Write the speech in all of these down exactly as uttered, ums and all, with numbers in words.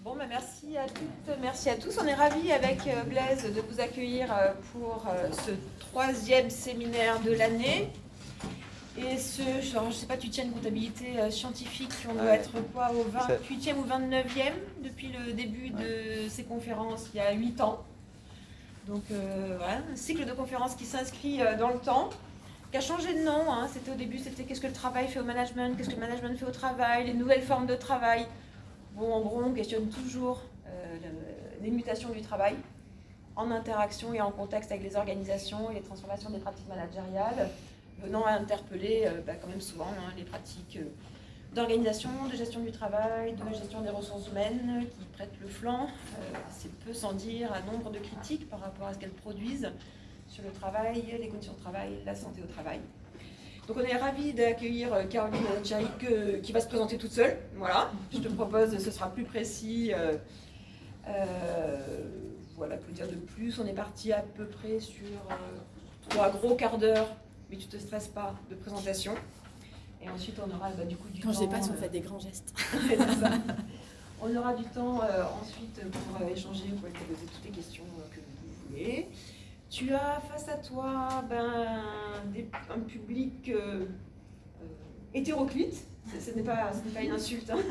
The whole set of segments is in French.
Bon, bah, merci à toutes, merci à tous. On est ravis avec euh, Blaise de vous accueillir euh, pour euh, ce troisième séminaire de l'année. Et ce, genre, je sais pas, tu tiens une comptabilité euh, scientifique, on doit Ouais. être quoi, au vingt-huitième ou vingt-neuvième depuis le début de Ouais. ces conférences, il y a huit ans. Donc euh, voilà, un cycle de conférences qui s'inscrit euh, dans le temps, qui a changé de nom. Hein. C'était au début, c'était qu'est-ce que le travail fait au management, qu'est-ce que le management fait au travail, les nouvelles formes de travail. Bon, en gros, on questionne toujours euh, les mutations du travail en interaction et en contexte avec les organisations et les transformations des pratiques managériales, venant à interpeller euh, bah, quand même souvent hein, les pratiques euh, d'organisation, de gestion du travail, de gestion des ressources humaines qui prêtent le flanc. Euh, c'est peu sans dire à nombre de critiques par rapport à ce qu'elles produisent sur le travail, les conditions de travail, la santé au travail. Donc on est ravis d'accueillir Caroline Tcharik euh, qui va se présenter toute seule. Voilà, je te propose, ce sera plus précis. Euh, euh, voilà, que dire de plus. On est parti à peu près sur euh, trois gros quarts d'heure, mais tu te stresses pas, de présentation. Et ensuite on aura bah, du coup du Quand temps... Quand je dépasse, euh, on fait des grands gestes. C'est ça. On aura du temps euh, ensuite pour euh, échanger, vous pouvez poser toutes les questions euh, que vous voulez. Tu as face à toi ben, des, un public euh, euh, hétéroclite, ce, ce n'est pas, pas une insulte. Hein.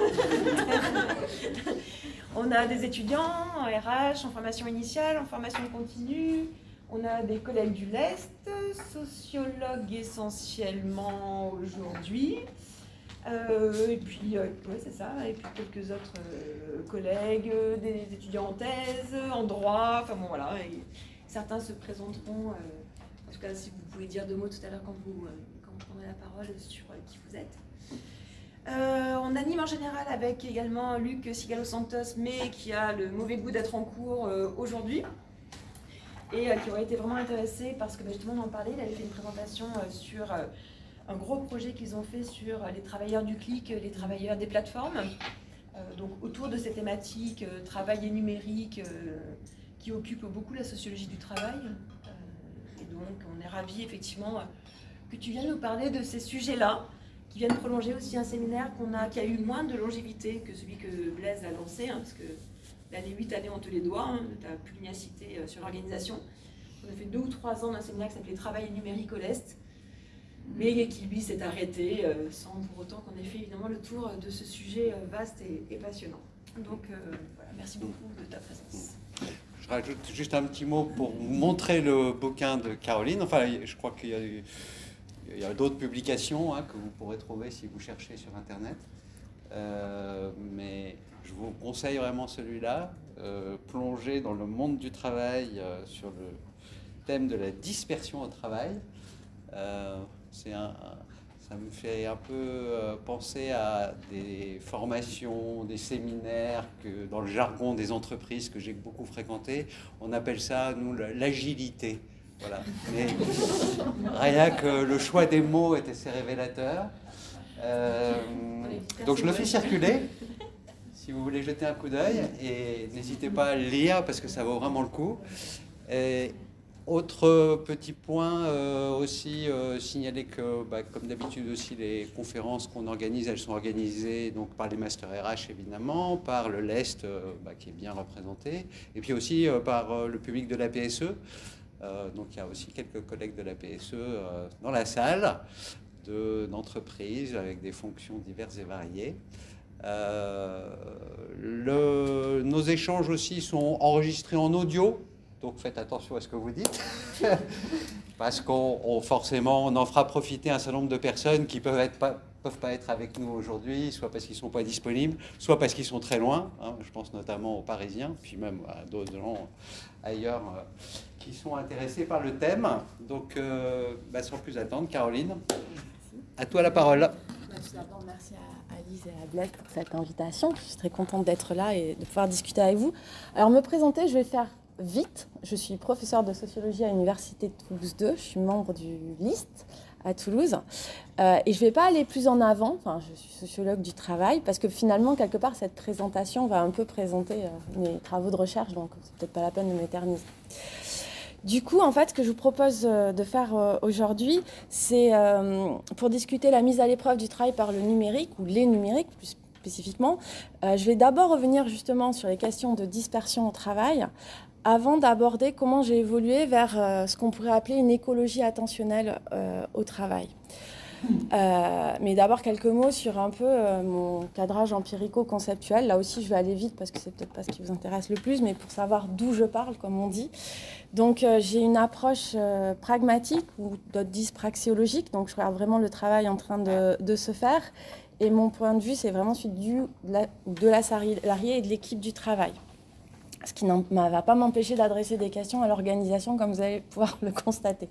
On a des étudiants en R H, en formation initiale, en formation continue. On a des collègues du Lest, sociologues essentiellement aujourd'hui. Euh, et puis, euh, ouais, c'est ça, et puis quelques autres euh, collègues, des étudiants en thèse, en droit, enfin bon voilà. Et, certains se présenteront, euh, en tout cas si vous pouvez dire deux mots tout à l'heure quand vous, euh, quand vous prendrez la parole sur euh, qui vous êtes. Euh, on anime en général avec également Luc Sigalo-Santos, mais qui a le mauvais goût d'être en cours euh, aujourd'hui et euh, qui aurait été vraiment intéressé parce que bah, justement on en parlait, il avait fait une présentation euh, sur euh, un gros projet qu'ils ont fait sur euh, les travailleurs du clic, les travailleurs des plateformes, euh, donc autour de ces thématiques euh, travail et numérique, euh, qui occupe beaucoup la sociologie du travail. Euh, et donc, on est ravis, effectivement, que tu viennes nous parler de ces sujets-là, qui viennent prolonger aussi un séminaire qu'on a, qui a eu moins de longévité que celui que Blaise a lancé, hein, parce que là, les huit années, on te les doit, hein, de ta pugnacité euh, sur l'organisation. On a fait deux ou trois ans d'un séminaire qui s'appelait Travail et numérique au Lest, mais qui, lui, s'est arrêté, euh, sans pour autant qu'on ait fait, évidemment, le tour de ce sujet euh, vaste et, et passionnant. Donc, euh, voilà, merci beaucoup de ta présence. Je rajoute juste un petit mot pour vous montrer le bouquin de Caroline. Enfin, je crois qu'il y a, il y a d'autres publications hein, que vous pourrez trouver si vous cherchez sur Internet. Euh, mais je vous conseille vraiment celui-là. Euh, plonger dans le monde du travail euh, sur le thème de la dispersion au travail. Euh, c'est un... Ça me fait un peu euh, penser à des formations, des séminaires que dans le jargon des entreprises que j'ai beaucoup fréquenté, on appelle ça, nous, l'agilité. Voilà. Mais rien que le choix des mots était assez révélateur. Euh, donc je le fais circuler, si vous voulez jeter un coup d'œil, et n'hésitez pas à le lire parce que ça vaut vraiment le coup. Et, autre petit point euh, aussi, euh, signaler que, bah, comme d'habitude aussi, les conférences qu'on organise, elles sont organisées donc, par les masters R H évidemment, par le Lest euh, bah, qui est bien représenté, et puis aussi euh, par euh, le public de la P S E. Euh, donc il y a aussi quelques collègues de la P S E euh, dans la salle, d'entreprises avec des fonctions diverses et variées. Euh, le, nos échanges aussi sont enregistrés en audio. Donc faites attention à ce que vous dites, parce qu'on on, forcément on en fera profiter un certain nombre de personnes qui peuvent être pas peuvent pas être avec nous aujourd'hui, soit parce qu'ils sont pas disponibles, soit parce qu'ils sont très loin. Hein, je pense notamment aux Parisiens, puis même à d'autres gens ailleurs euh, qui sont intéressés par le thème. Donc, euh, bah, sans plus attendre, Caroline, à toi la parole. Tout d'abord, merci à Alice et à Blaise pour cette invitation. Je suis très contente d'être là et de pouvoir discuter avec vous. Alors, me présenter, je vais faire vite. Je suis professeure de sociologie à l'Université de Toulouse deux. Je suis membre du List à Toulouse. Euh, et je ne vais pas aller plus en avant. Enfin, je suis sociologue du travail parce que finalement, quelque part, cette présentation va un peu présenter euh, mes travaux de recherche. Donc, c'est peut-être pas la peine de m'éterniser. Du coup, en fait, ce que je vous propose de faire euh, aujourd'hui, c'est euh, pour discuter la mise à l'épreuve du travail par le numérique ou les numériques, plus spécifiquement. Euh, je vais d'abord revenir justement sur les questions de dispersion au travail, avant d'aborder comment j'ai évolué vers euh, ce qu'on pourrait appeler une écologie attentionnelle euh, au travail. Euh, mais d'abord quelques mots sur un peu euh, mon cadrage empirico-conceptuel. Là aussi, je vais aller vite parce que c'est peut-être pas ce qui vous intéresse le plus, mais pour savoir d'où je parle, comme on dit. Donc, euh, j'ai une approche euh, pragmatique, ou d'autres disent praxéologique. Donc, je regarde vraiment le travail en train de, de se faire. Et mon point de vue, c'est vraiment celui du, de, la, de la salariée et de l'équipe du travail. Ce qui ne va pas m'empêcher d'adresser des questions à l'organisation, comme vous allez pouvoir le constater.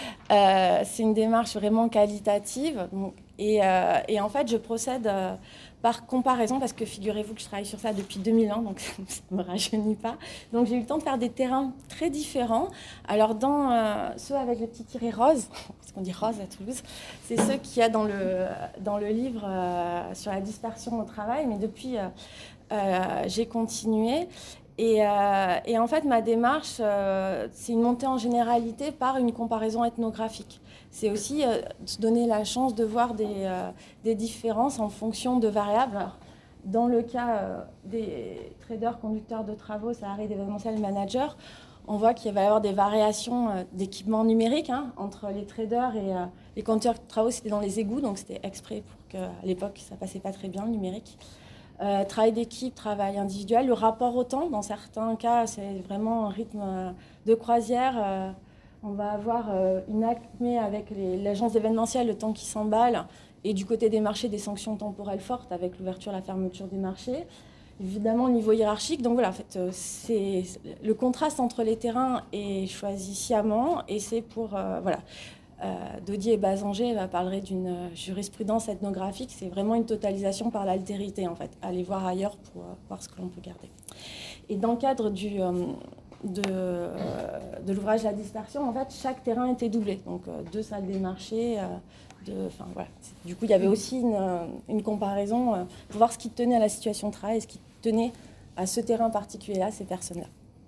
Euh, c'est une démarche vraiment qualitative. Donc, et, euh, et en fait, je procède euh, par comparaison, parce que figurez-vous que je travaille sur ça depuis deux mille ans, donc ça ne me rajeunit pas. Donc j'ai eu le temps de faire des terrains très différents. Alors dans euh, ceux avec le petit tiret rose, parce qu'on dit rose à Toulouse, c'est ceux qu'il y a dans le, dans le livre euh, sur la dispersion au travail, mais depuis, euh, euh, j'ai continué. Et, euh, et en fait, ma démarche, euh, c'est une montée en généralité par une comparaison ethnographique. C'est aussi euh, se donner la chance de voir des, euh, des différences en fonction de variables. Alors, dans le cas euh, des traders, conducteurs de travaux, salariés d'événementiel, managers, on voit qu'il va y avoir des variations euh, d'équipement numérique hein, entre les traders et euh, les conducteurs de travaux. C'était dans les égouts, donc c'était exprès pour qu'à l'époque, ça ne passait pas très bien, le numérique. Euh, travail d'équipe, travail individuel, le rapport au temps, dans certains cas, c'est vraiment un rythme euh, de croisière. Euh, on va avoir euh, une acmé avec l'agence d'événementiel, le temps qui s'emballe, et du côté des marchés, des sanctions temporelles fortes avec l'ouverture, la fermeture des marchés. Évidemment, au niveau hiérarchique, donc voilà, en fait, euh, c'est, le contraste entre les terrains est choisi sciemment, et c'est pour, euh, voilà. Euh, Daudier et Bazanger parleraient d'une jurisprudence ethnographique. C'est vraiment une totalisation par l'altérité, en fait. Aller voir ailleurs pour euh, voir ce que l'on peut garder. Et dans le cadre du, euh, de, euh, de l'ouvrage La dispersion, en fait, chaque terrain était doublé. Donc, euh, deux salles des marchés. Euh, de, enfin, voilà. Du coup, il y avait aussi une, une comparaison euh, pour voir ce qui tenait à la situation de travail et ce qui tenait à ce terrain particulier-là, ces personnes-là.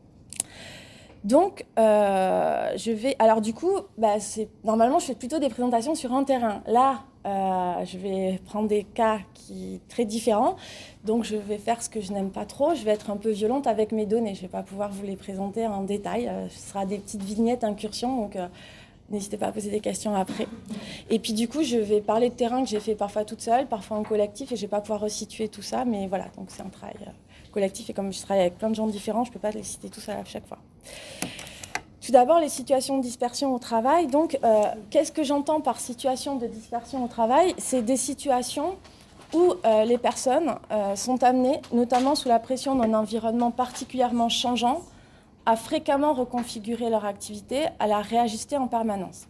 Donc, euh, je vais... Alors, du coup, bah, c'est... normalement, je fais plutôt des présentations sur un terrain. Là, euh, je vais prendre des cas qui... très différents. Donc, je vais faire ce que je n'aime pas trop. Je vais être un peu violente avec mes données. Je ne vais pas pouvoir vous les présenter en détail. Euh, ce sera des petites vignettes, incursions. Donc, euh, n'hésitez pas à poser des questions après. Et puis, du coup, je vais parler de terrain que j'ai fait parfois toute seule, parfois en collectif. Et je ne vais pas pouvoir resituer tout ça. Mais voilà, donc c'est un travail... Euh... collectif, et comme je travaille avec plein de gens différents, je ne peux pas les citer tous à chaque fois. Tout d'abord, les situations de dispersion au travail. Donc, euh, qu'est-ce que j'entends par situation de dispersion au travail? C'est des situations où euh, les personnes euh, sont amenées, notamment sous la pression d'un environnement particulièrement changeant, à fréquemment reconfigurer leur activité, à la réajuster en permanence.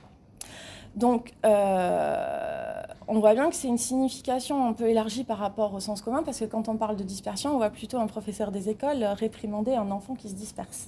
Donc, euh, on voit bien que c'est une signification un peu élargie par rapport au sens commun, parce que quand on parle de dispersion, on voit plutôt un professeur des écoles réprimander un enfant qui se disperse.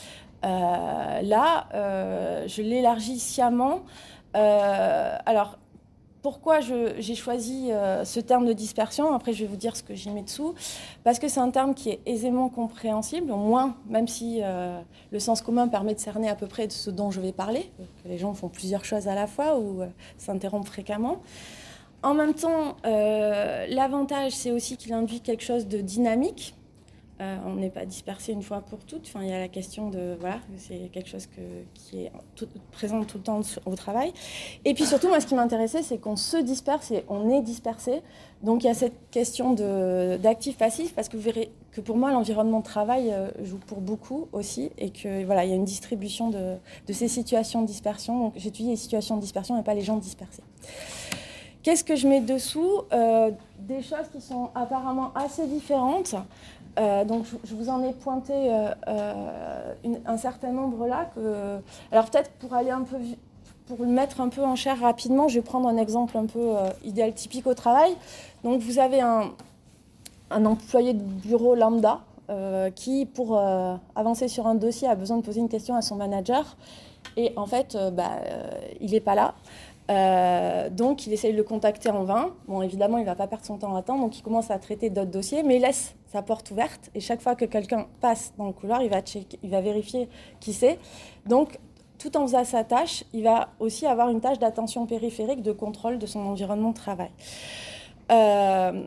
Euh, là, euh, je l'élargis sciemment. Euh, alors, pourquoi j'ai choisi euh, ce terme de dispersion? Après, je vais vous dire ce que j'y mets dessous. Parce que c'est un terme qui est aisément compréhensible, au moins, même si euh, le sens commun permet de cerner à peu près de ce dont je vais parler, que les gens font plusieurs choses à la fois ou euh, s'interrompent fréquemment. En même temps, euh, l'avantage, c'est aussi qu'il induit quelque chose de dynamique. Euh, on n'est pas dispersé une fois pour toutes. Enfin, il y a la question de... Voilà, c'est quelque chose que, qui est tout, présent tout le temps au travail. Et puis surtout, moi, ce qui m'intéressait, c'est qu'on se disperse et on est dispersé. Donc, il y a cette question d'actif-passif, parce que vous verrez que pour moi, l'environnement de travail euh, joue pour beaucoup aussi, et que voilà, il y a une distribution de, de ces situations de dispersion. Donc, j'étudie les situations de dispersion et pas les gens dispersés. Qu'est-ce que je mets dessous? euh, Des choses qui sont apparemment assez différentes. Euh, donc, je, je vous en ai pointé euh, euh, une, un certain nombre là. Que, alors, peut-être pour aller un peu, pour le mettre un peu en chair rapidement, je vais prendre un exemple un peu euh, idéal typique au travail. Donc, vous avez un, un employé de bureau lambda euh, qui, pour euh, avancer sur un dossier, a besoin de poser une question à son manager. Et en fait, euh, bah, euh, il n'est pas là. Euh, donc, il essaye de le contacter en vain. Bon, évidemment, il ne va pas perdre son temps à attendre, donc il commence à traiter d'autres dossiers, mais il laisse sa porte ouverte. Et chaque fois que quelqu'un passe dans le couloir, il va, checker, il va vérifier qui c'est. Donc, tout en faisant sa tâche, il va aussi avoir une tâche d'attention périphérique, de contrôle de son environnement de travail. Euh,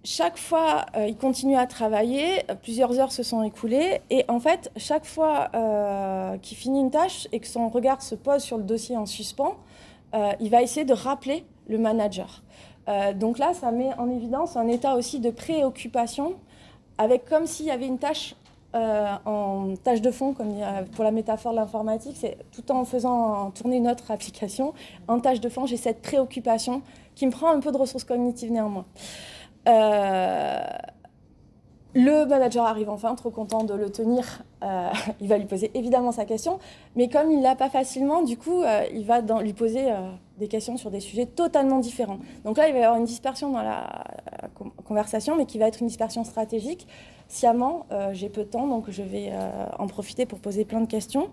chaque fois, euh, il continue à travailler, plusieurs heures se sont écoulées, et en fait, chaque fois euh, qu'il finit une tâche et que son regard se pose sur le dossier en suspens, euh, il va essayer de rappeler le manager. Euh, donc là, ça met en évidence un état aussi de préoccupation, avec comme s'il y avait une tâche euh, en tâche de fond, comme pour la métaphore de l'informatique, c'est tout en faisant tourner une autre application, en tâche de fond, j'ai cette préoccupation qui me prend un peu de ressources cognitives néanmoins. Euh, le manager arrive enfin, trop content de le tenir, euh, il va lui poser évidemment sa question, mais comme il ne l'a pas facilement, du coup, euh, il va dans, lui poser euh, des questions sur des sujets totalement différents. Donc là, il va y avoir une dispersion dans la, la conversation, mais qui va être une dispersion stratégique. Sciemment, euh, j'ai peu de temps, donc je vais euh, en profiter pour poser plein de questions.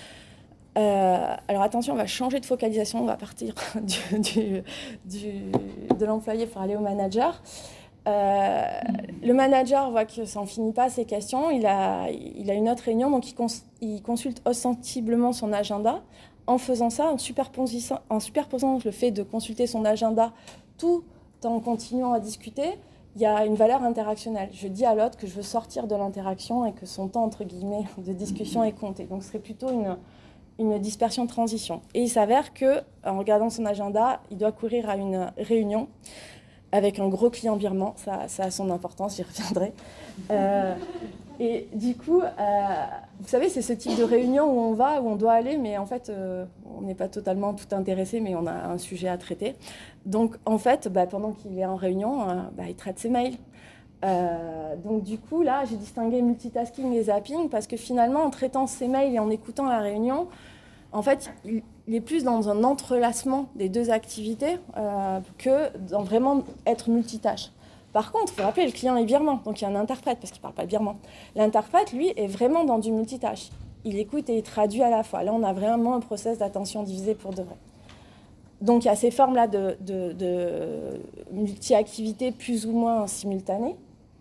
Euh, alors attention, on va changer de focalisation, on va partir du, du, du, de l'employé pour aller au manager. Euh, le manager voit que ça n'en finit pas ces questions, il a, il a une autre réunion, donc il, cons, il consulte ostensiblement son agenda. En faisant ça, en superposant, en superposant le fait de consulter son agenda tout en continuant à discuter, il y a une valeur interactionnelle. Je dis à l'autre que je veux sortir de l'interaction et que son temps, entre guillemets, de discussion est compté. Donc ce serait plutôt une, une dispersion de transition. Et il s'avère qu'en regardant son agenda, il doit courir à une réunion avec un gros client birman, ça, ça a son importance, j'y reviendrai. Euh, et du coup, euh, vous savez, c'est ce type de réunion où on va, où on doit aller, mais en fait, euh, on n'est pas totalement tout intéressé, mais on a un sujet à traiter. Donc, en fait, bah, pendant qu'il est en réunion, euh, bah, il traite ses mails. Euh, donc, du coup, là, j'ai distingué multitasking et zapping, parce que finalement, en traitant ses mails et en écoutant la réunion, en fait, il, il est plus dans un entrelacement des deux activités euh, que dans vraiment être multitâche. Par contre, il faut rappeler, le client est birman, donc il y a un interprète, parce qu'il ne parle pas le birman. L'interprète, lui, est vraiment dans du multitâche. Il écoute et il traduit à la fois. Là, on a vraiment un process d'attention divisé pour de vrai. Donc, il y a ces formes-là de, de, de multi-activités plus ou moins simultanées.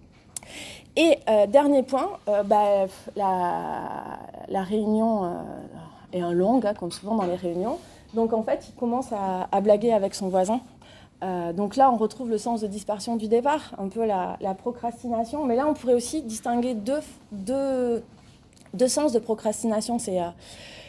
Et euh, dernier point, euh, bah, la, la réunion euh, est un long, hein, comme souvent dans les réunions. Donc, en fait, il commence à, à blaguer avec son voisin. Euh, donc là, on retrouve le sens de dispersion du départ, un peu la, la procrastination. Mais là, on pourrait aussi distinguer deux, deux, deux sens de procrastination. C'est euh,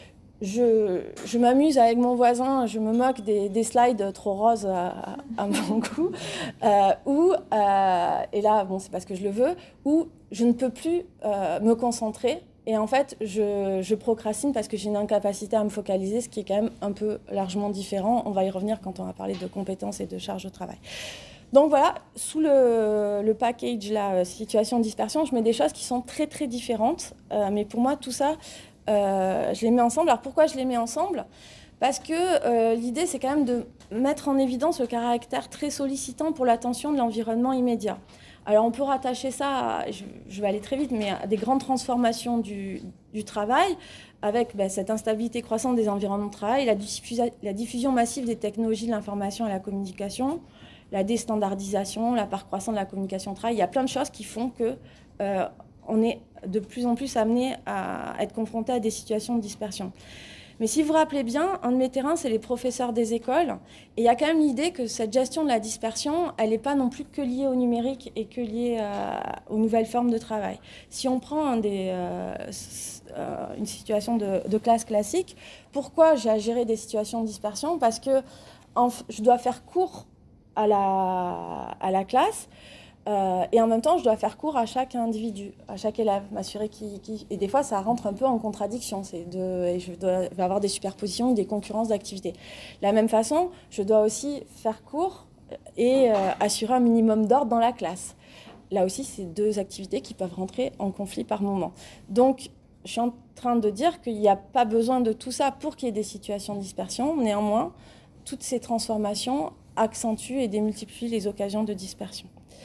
je, je m'amuse avec mon voisin, je me moque des, des slides trop roses à, à mon goût. Euh, ou, euh, et là, bon, c'est parce que je le veux, ou je ne peux plus euh, me concentrer. Et en fait, je, je procrastine parce que j'ai une incapacité à me focaliser, ce qui est quand même un peu largement différent. On va y revenir quand on va parler de compétences et de charge de travail. Donc voilà, sous le, le package, la situation de dispersion, je mets des choses qui sont très très différentes. Euh, mais pour moi, tout ça, euh, je les mets ensemble. Alors pourquoi je les mets ensemble ? Parce que euh, l'idée, c'est quand même de mettre en évidence le caractère très sollicitant pour l'attention de l'environnement immédiat. Alors on peut rattacher ça, à, je, je vais aller très vite, mais à des grandes transformations du, du travail, avec ben, cette instabilité croissante des environnements de travail, la, diffusion, la diffusion massive des technologies de l'information et la communication, la déstandardisation, la part croissante de la communication au travail. Il y a plein de choses qui font qu'on euh, est de plus en plus amené à être confronté à des situations de dispersion. Mais si vous vous rappelez bien, un de mes terrains, c'est les professeurs des écoles. Et il y a quand même l'idée que cette gestion de la dispersion, elle n'est pas non plus que liée au numérique et que liée à, aux nouvelles formes de travail. Si on prend un des, euh, euh, une situation de, de classe classique, pourquoi j'ai à gérer des situations de dispersion ? Parce que en, je dois faire cours à la, à la classe. Euh, et en même temps, je dois faire cours à chaque individu, à chaque élève, m'assurer qu'il... qu'il... Et des fois, ça rentre un peu en contradiction. C'est de... Et je dois je vais avoir des superpositions ou des concurrences d'activités. De la même façon, je dois aussi faire cours et euh, assurer un minimum d'ordre dans la classe. Là aussi, c'est deux activités qui peuvent rentrer en conflit par moment. Donc, je suis en train de dire qu'il n'y a pas besoin de tout ça pour qu'il y ait des situations de dispersion. Néanmoins, toutes ces transformations accentuent et démultiplient les occasions de dispersion.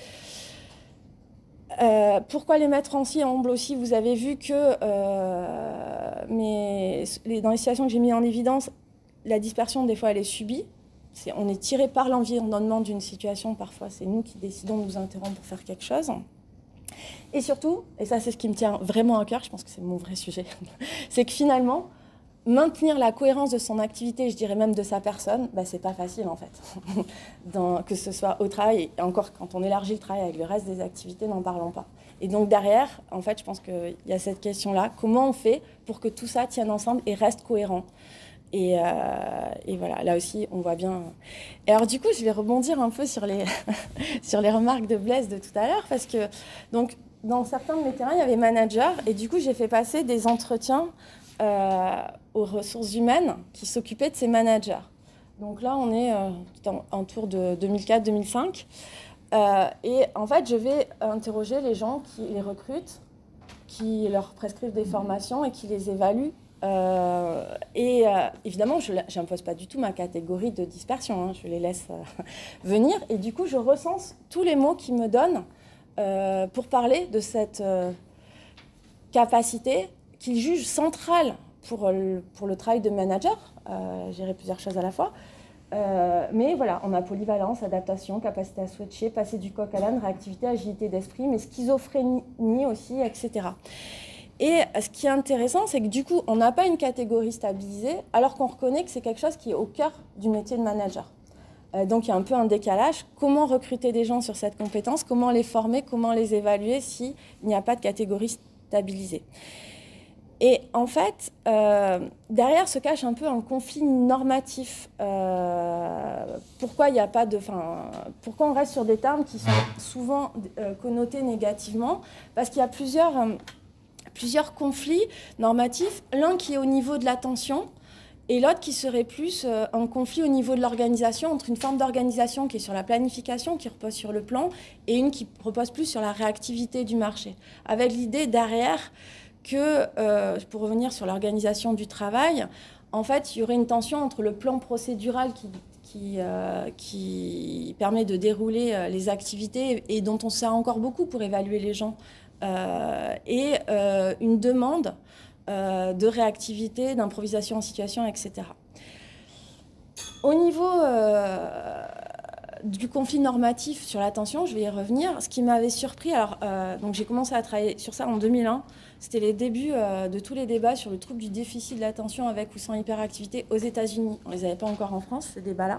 Euh, pourquoi les mettre ensemble aussi ? Vous avez vu que euh, mais les, dans les situations que j'ai mis en évidence, la dispersion, des fois, elle est subie. C'est, on est tiré par l'environnement d'une situation. Parfois, c'est nous qui décidons de nous interrompre pour faire quelque chose. Et surtout, et ça, c'est ce qui me tient vraiment à cœur, je pense que c'est mon vrai sujet, c'est que finalement, maintenir la cohérence de son activité, je dirais même de sa personne, bah, c'est pas facile en fait. Dans, que ce soit au travail, et encore quand on élargit le travail avec le reste des activités, n'en parlons pas. Et donc derrière, en fait, je pense qu'il y a cette question-là, comment on fait pour que tout ça tienne ensemble et reste cohérent? Et, euh, et voilà, là aussi, on voit bien. Et alors du coup, je vais rebondir un peu sur les, sur les remarques de Blaise de tout à l'heure, parce que donc, dans certains de mes terrains, il y avait manager, et du coup, j'ai fait passer des entretiens euh, aux ressources humaines qui s'occupaient de ces managers. Donc là, on est euh, en, en tour de deux mille quatre deux mille cinq. Euh, et en fait, je vais interroger les gens qui les recrutent, qui leur prescrivent des formations et qui les évaluent. Euh, et euh, évidemment, je n'impose pas du tout ma catégorie de dispersion, hein, je les laisse euh, venir. Et du coup, je recense tous les mots qu'ils me donnent euh, pour parler de cette euh, capacité qu'ils jugent centrale pour le, pour le travail de manager, euh, gérer plusieurs choses à la fois. Euh, mais voilà, on a polyvalence, adaptation, capacité à switcher, passer du coq à l'âne, réactivité, agilité d'esprit, mais schizophrénie aussi, et cetera. Et ce qui est intéressant, c'est que du coup, on n'a pas une catégorie stabilisée, alors qu'on reconnaît que c'est quelque chose qui est au cœur du métier de manager. Euh, donc il y a un peu un décalage. Comment recruter des gens sur cette compétence? Comment les former? Comment les évaluer s'il n'y a pas de catégorie stabilisée? Et en fait, euh, derrière se cache un peu un conflit normatif. Euh, pourquoi il n'y a pas de, enfin, pourquoi on reste sur des termes qui sont souvent euh, connotés négativement? Parce qu'il y a plusieurs, euh, plusieurs conflits normatifs. L'un qui est au niveau de l'attention et l'autre qui serait plus euh, un conflit au niveau de l'organisation, entre une forme d'organisation qui est sur la planification, qui repose sur le plan, et une qui repose plus sur la réactivité du marché. Avec l'idée derrière que, euh, pour revenir sur l'organisation du travail, en fait, il y aurait une tension entre le plan procédural qui, qui, euh, qui permet de dérouler euh, les activités et dont on sert encore beaucoup pour évaluer les gens, euh, et euh, une demande euh, de réactivité, d'improvisation en situation, et cetera. Au niveau euh, du conflit normatif sur l'attention, je vais y revenir. Ce qui m'avait surpris, alors euh, donc j'ai commencé à travailler sur ça en deux mille un. C'était les débuts euh, de tous les débats sur le trouble du déficit de l'attention avec ou sans hyperactivité aux États-Unis. On les avait pas encore en France, ces débats-là.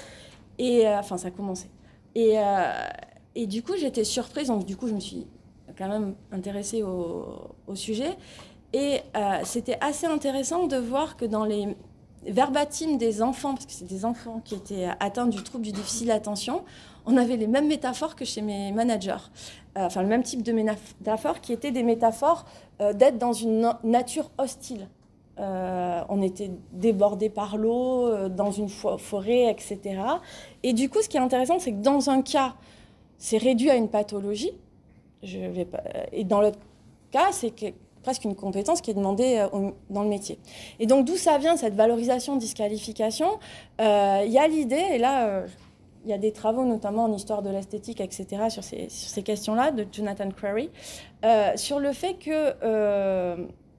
Et euh, enfin, ça a commencé. Et, euh, et du coup, j'étais surprise. Donc du coup, je me suis quand même intéressée au, au sujet. Et euh, c'était assez intéressant de voir que dans les verbatim des enfants, parce que c'est des enfants qui étaient atteints du trouble du déficit de l'attention, on avait les mêmes métaphores que chez mes managers. Euh, enfin, le même type de métaphores qui étaient des métaphores euh, d'être dans une nature hostile. Euh, on était débordé par l'eau, euh, dans une forêt, et cetera. Et du coup, ce qui est intéressant, c'est que dans un cas, c'est réduit à une pathologie. Je vais pas... Et dans l'autre cas, c'est que presque une compétence qui est demandée euh, dans le métier. Et donc, d'où ça vient, cette valorisation, disqualification? Euh, il y a l'idée, et là, euh, il y a des travaux, notamment en histoire de l'esthétique, et cetera, sur ces, sur ces questions-là, de Jonathan Crary, euh, sur le fait que euh,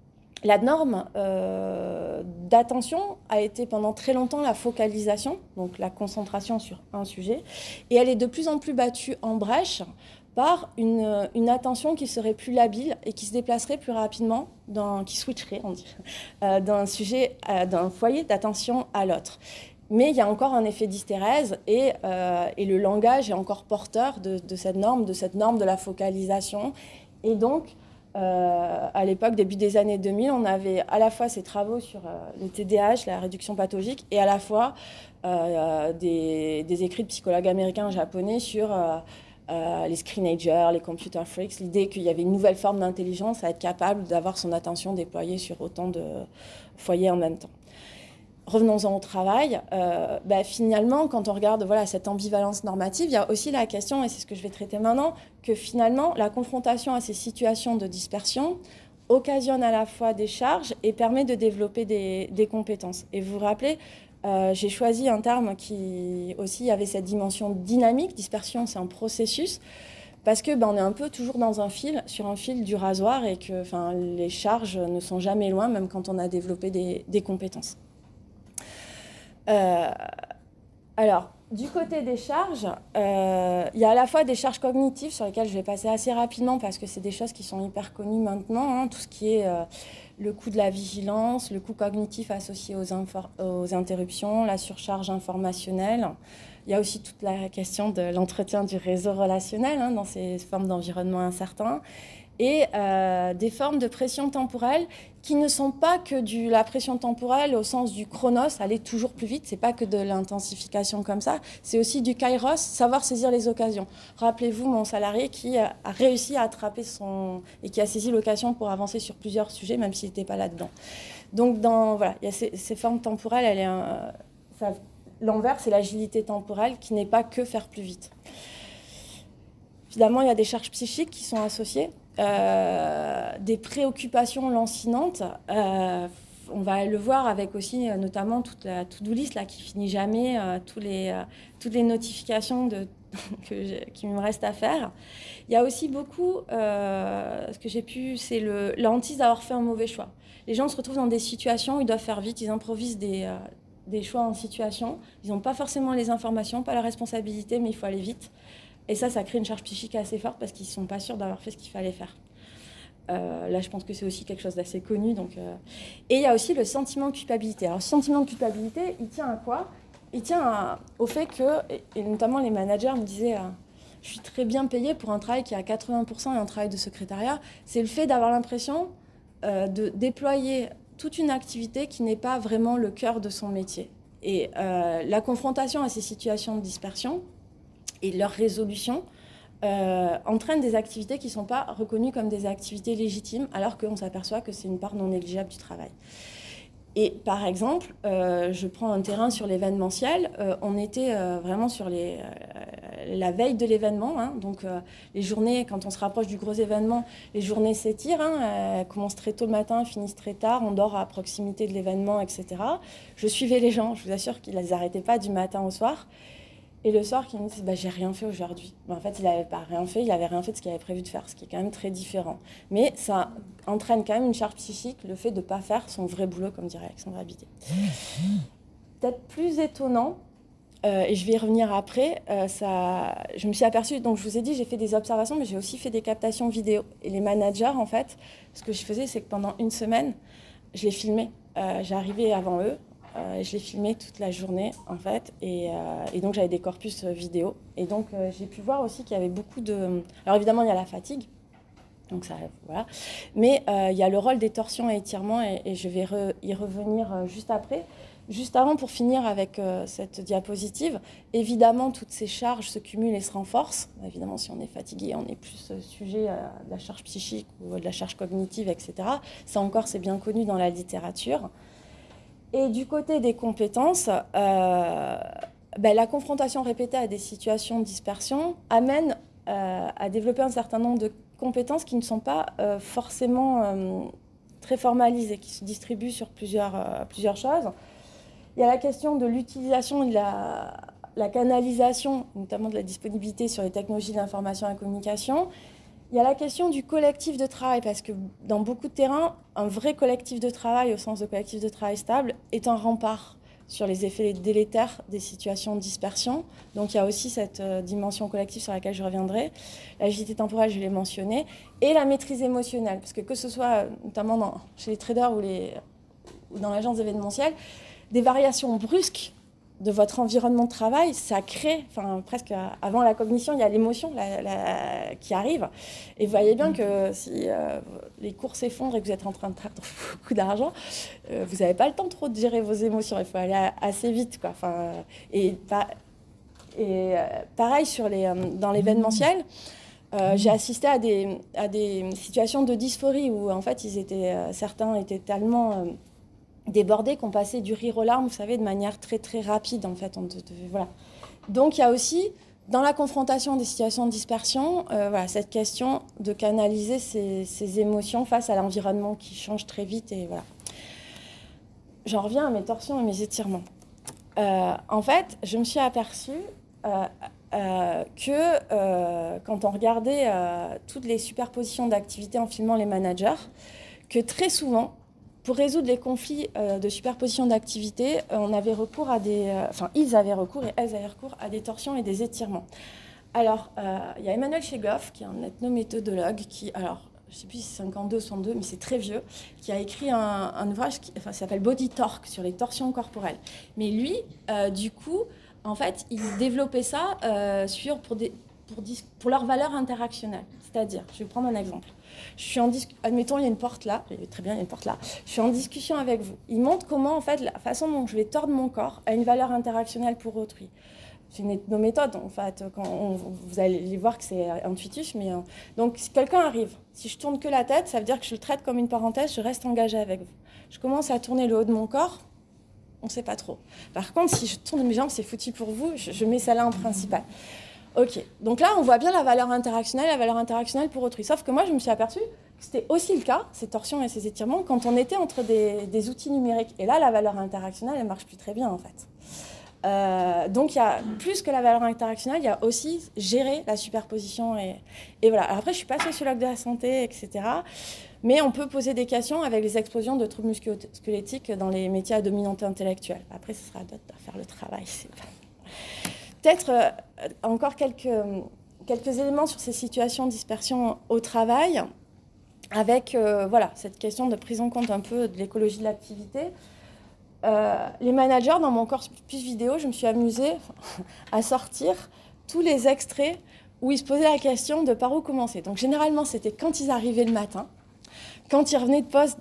la norme euh, d'attention a été pendant très longtemps la focalisation, donc la concentration sur un sujet, et elle est de plus en plus battue en brèche par une, une attention qui serait plus labile et qui se déplacerait plus rapidement, dans, qui switcherait, on dit, euh, d'un sujet, euh, d'un foyer d'attention à l'autre. Mais il y a encore un effet d'hystérèse et, euh, et le langage est encore porteur de, de cette norme, de cette norme de la focalisation. Et donc, euh, à l'époque, début des années deux mille, on avait à la fois ces travaux sur euh, le T D A H, la réduction pathologique, et à la fois euh, des, des écrits de psychologues américains, japonais sur euh, Euh, les screenagers, les computer freaks, l'idée qu'il y avait une nouvelle forme d'intelligence à être capable d'avoir son attention déployée sur autant de foyers en même temps. Revenons-en au travail. Euh, bah, finalement, quand on regarde voilà, cette ambivalence normative, il y a aussi la question, et c'est ce que je vais traiter maintenant, que finalement, la confrontation à ces situations de dispersion occasionne à la fois des charges et permet de développer des, des compétences. Et vous vous rappelez, Euh, j'ai choisi un terme qui aussi avait cette dimension dynamique. Dispersion, c'est un processus, parce que ben, on est un peu toujours dans un fil, sur un fil du rasoir, et que enfin, les charges ne sont jamais loin, même quand on a développé des, des compétences. Euh, alors, Du côté des charges, euh, il y a à la fois des charges cognitives sur lesquelles je vais passer assez rapidement parce que c'est des choses qui sont hyper connues maintenant, hein, tout ce qui est euh, le coût de la vigilance, le coût cognitif associé aux, aux interruptions, la surcharge informationnelle. Il y a aussi toute la question de l'entretien du réseau relationnel hein, dans ces formes d'environnement incertain et euh, des formes de pression temporelle qui ne sont pas que de la pression temporelle au sens du chronos, aller toujours plus vite, c'est pas que de l'intensification comme ça, c'est aussi du kairos, savoir saisir les occasions. Rappelez-vous mon salarié qui a réussi à attraper son... et qui a saisi l'occasion pour avancer sur plusieurs sujets, même s'il n'était pas là-dedans. Donc dans, voilà, il y a ces, ces formes temporelles, elle est un, ça, l'envers, c'est l'agilité temporelle qui n'est pas que faire plus vite. Évidemment, il y a des charges psychiques qui sont associées. Euh, des préoccupations lancinantes. Euh, on va le voir avec aussi euh, notamment toute la to-do list là, qui finit jamais, euh, tous les, euh, toutes les notifications de, que qui me reste à faire. Il y a aussi beaucoup, euh, ce que j'ai pu, c'est le, la hantise d'avoir fait un mauvais choix. Les gens se retrouvent dans des situations où ils doivent faire vite, ils improvisent des, euh, des choix en situation. Ils n'ont pas forcément les informations, pas la responsabilité, mais il faut aller vite. Et ça, ça crée une charge psychique assez forte parce qu'ils ne sont pas sûrs d'avoir fait ce qu'il fallait faire. Euh, là, je pense que c'est aussi quelque chose d'assez connu. Donc, euh... Et il y a aussi le sentiment de culpabilité. Alors, le sentiment de culpabilité, il tient à quoi? Il tient à... au fait que, et notamment les managers me disaient, euh, je suis très bien payée pour un travail qui est à quatre-vingts pour cent un travail de secrétariat. C'est le fait d'avoir l'impression euh, de déployer toute une activité qui n'est pas vraiment le cœur de son métier. Et euh, la confrontation à ces situations de dispersion, et leur résolution euh, entraîne des activités qui ne sont pas reconnues comme des activités légitimes, alors qu'on s'aperçoit que c'est une part non négligeable du travail. Et par exemple, euh, je prends un terrain sur l'événementiel, euh, on était euh, vraiment sur les, euh, la veille de l'événement, hein, donc euh, les journées, quand on se rapproche du gros événement, les journées s'étirent, hein, elles commencent très tôt le matin, finissent très tard, on dort à proximité de l'événement, et cetera. Je suivais les gens, je vous assure qu'ils ne les arrêtaient pas du matin au soir. Et le soir, qui me dit bah, « j'ai rien fait aujourd'hui ». En fait, il n'avait pas rien fait, il n'avait rien fait de ce qu'il avait prévu de faire, ce qui est quand même très différent. Mais ça entraîne quand même une charge psychique, le fait de ne pas faire son vrai boulot, comme dirait Alexandre Habité. Peut-être plus étonnant, euh, et je vais y revenir après, euh, ça, je me suis aperçue, donc je vous ai dit, j'ai fait des observations, mais j'ai aussi fait des captations vidéo. Et les managers, en fait, ce que je faisais, c'est que pendant une semaine, je les filmais. Euh, j'arrivais avant eux. Euh, je l'ai filmé toute la journée, en fait, et, euh, et donc j'avais des corpus vidéo. Et donc euh, j'ai pu voir aussi qu'il y avait beaucoup de... Alors évidemment, il y a la fatigue, donc ça, voilà. Mais euh, il y a le rôle des torsions et étirements, et, et je vais re, y revenir euh, juste après. Juste avant, pour finir avec euh, cette diapositive, évidemment, toutes ces charges se cumulent et se renforcent. Évidemment, si on est fatigué, on est plus sujet à de la charge psychique ou de la charge cognitive, et cetera. Ça encore, c'est bien connu dans la littérature. Et du côté des compétences, euh, ben, la confrontation répétée à des situations de dispersion amène euh, à développer un certain nombre de compétences qui ne sont pas euh, forcément euh, très formalisées, qui se distribuent sur plusieurs, euh, plusieurs choses. Il y a la question de l'utilisation et de la, la canalisation, notamment de la disponibilité sur les technologies de l'information et la communication. Il y a la question du collectif de travail, parce que dans beaucoup de terrains, un vrai collectif de travail, au sens de collectif de travail stable, est un rempart sur les effets délétères des situations de dispersion. Donc il y a aussi cette euh, dimension collective sur laquelle je reviendrai. L'agilité temporelle, je l'ai mentionné, et la maîtrise émotionnelle, parce que que ce soit notamment dans, chez les traders ou, les, ou dans l'agence événementielle, des variations brusques de votre environnement de travail, ça crée, enfin presque avant la cognition, il y a l'émotion la, la, qui arrive. Et vous voyez bien que si euh, les cours s'effondrent et que vous êtes en train de perdre beaucoup d'argent, euh, vous n'avez pas le temps trop de gérer vos émotions. Il faut aller assez vite, quoi. Enfin, et, et euh, pareil sur les, euh, dans l'événementiel. Euh, j'ai assisté à des, à des situations de dysphorie où en fait ils étaient, euh, certains étaient tellement euh, débordés qu'on passait du rire aux larmes, vous savez, de manière très très rapide en fait. On devait, voilà. Donc il y a aussi dans la confrontation des situations de dispersion, euh, voilà, cette question de canaliser ces, ces émotions face à l'environnement qui change très vite. Et voilà. J'en reviens à mes torsions et mes étirements. Euh, en fait, je me suis aperçue euh, euh, que euh, quand on regardait euh, toutes les superpositions d'activités en filmant les managers, que très souvent, pour résoudre les conflits euh, de superposition d'activités, euh, on avait recours à des, euh, enfin ils avaient recours et elles avaient recours à des torsions et des étirements. Alors euh, il y a Emmanuel Chegoff qui est un ethnométhodologue qui, alors je ne sais plus si c'est cinquante-deux ou soixante-deux, mais c'est très vieux, qui a écrit un, un ouvrage qui enfin, s'appelle Body Torque sur les torsions corporelles. Mais lui, euh, du coup, en fait, il développait ça euh, sur, pour, des, pour, pour leur valeur interactionnelle. C'est-à-dire, je vais prendre un exemple. Je suis en discussion, admettons, il y a une porte là, très bien, il y a une porte là. Je suis en discussion avec vous. Il montre comment, en fait, la façon dont je vais tordre mon corps a une valeur interactionnelle pour autrui. C'est une ethnométhode, en fait. Quand on, vous allez voir que c'est intuitif. Mais, euh, donc, si quelqu'un arrive, si je tourne que la tête, ça veut dire que je le traite comme une parenthèse, je reste engagée avec vous. Je commence à tourner le haut de mon corps, on ne sait pas trop. Par contre, si je tourne mes jambes, c'est foutu pour vous, je, je mets celle-là en principal. Ok, donc là, on voit bien la valeur interactionnelle, la valeur interactionnelle pour autrui. Sauf que moi, je me suis aperçue que c'était aussi le cas, ces torsions et ces étirements, quand on était entre des, des outils numériques. Et là, la valeur interactionnelle, elle ne marche plus très bien, en fait. Euh, donc, il y a plus que la valeur interactionnelle, il y a aussi gérer la superposition. Et, et voilà. Alors après, je ne suis pas sociologue de la santé, et cetera. Mais on peut poser des questions avec les explosions de troubles musculo-squelettiques dans les métiers à dominante intellectuelle. Après, ce sera à d'autres de faire le travail. C'est pas... Peut-être euh, encore quelques, quelques éléments sur ces situations de dispersion au travail, avec euh, voilà, cette question de prise en compte un peu de l'écologie de l'activité. Euh, les managers, dans mon corpus vidéo, je me suis amusée à sortir tous les extraits où ils se posaient la question de par où commencer. Donc généralement, c'était quand ils arrivaient le matin, quand ils revenaient de poste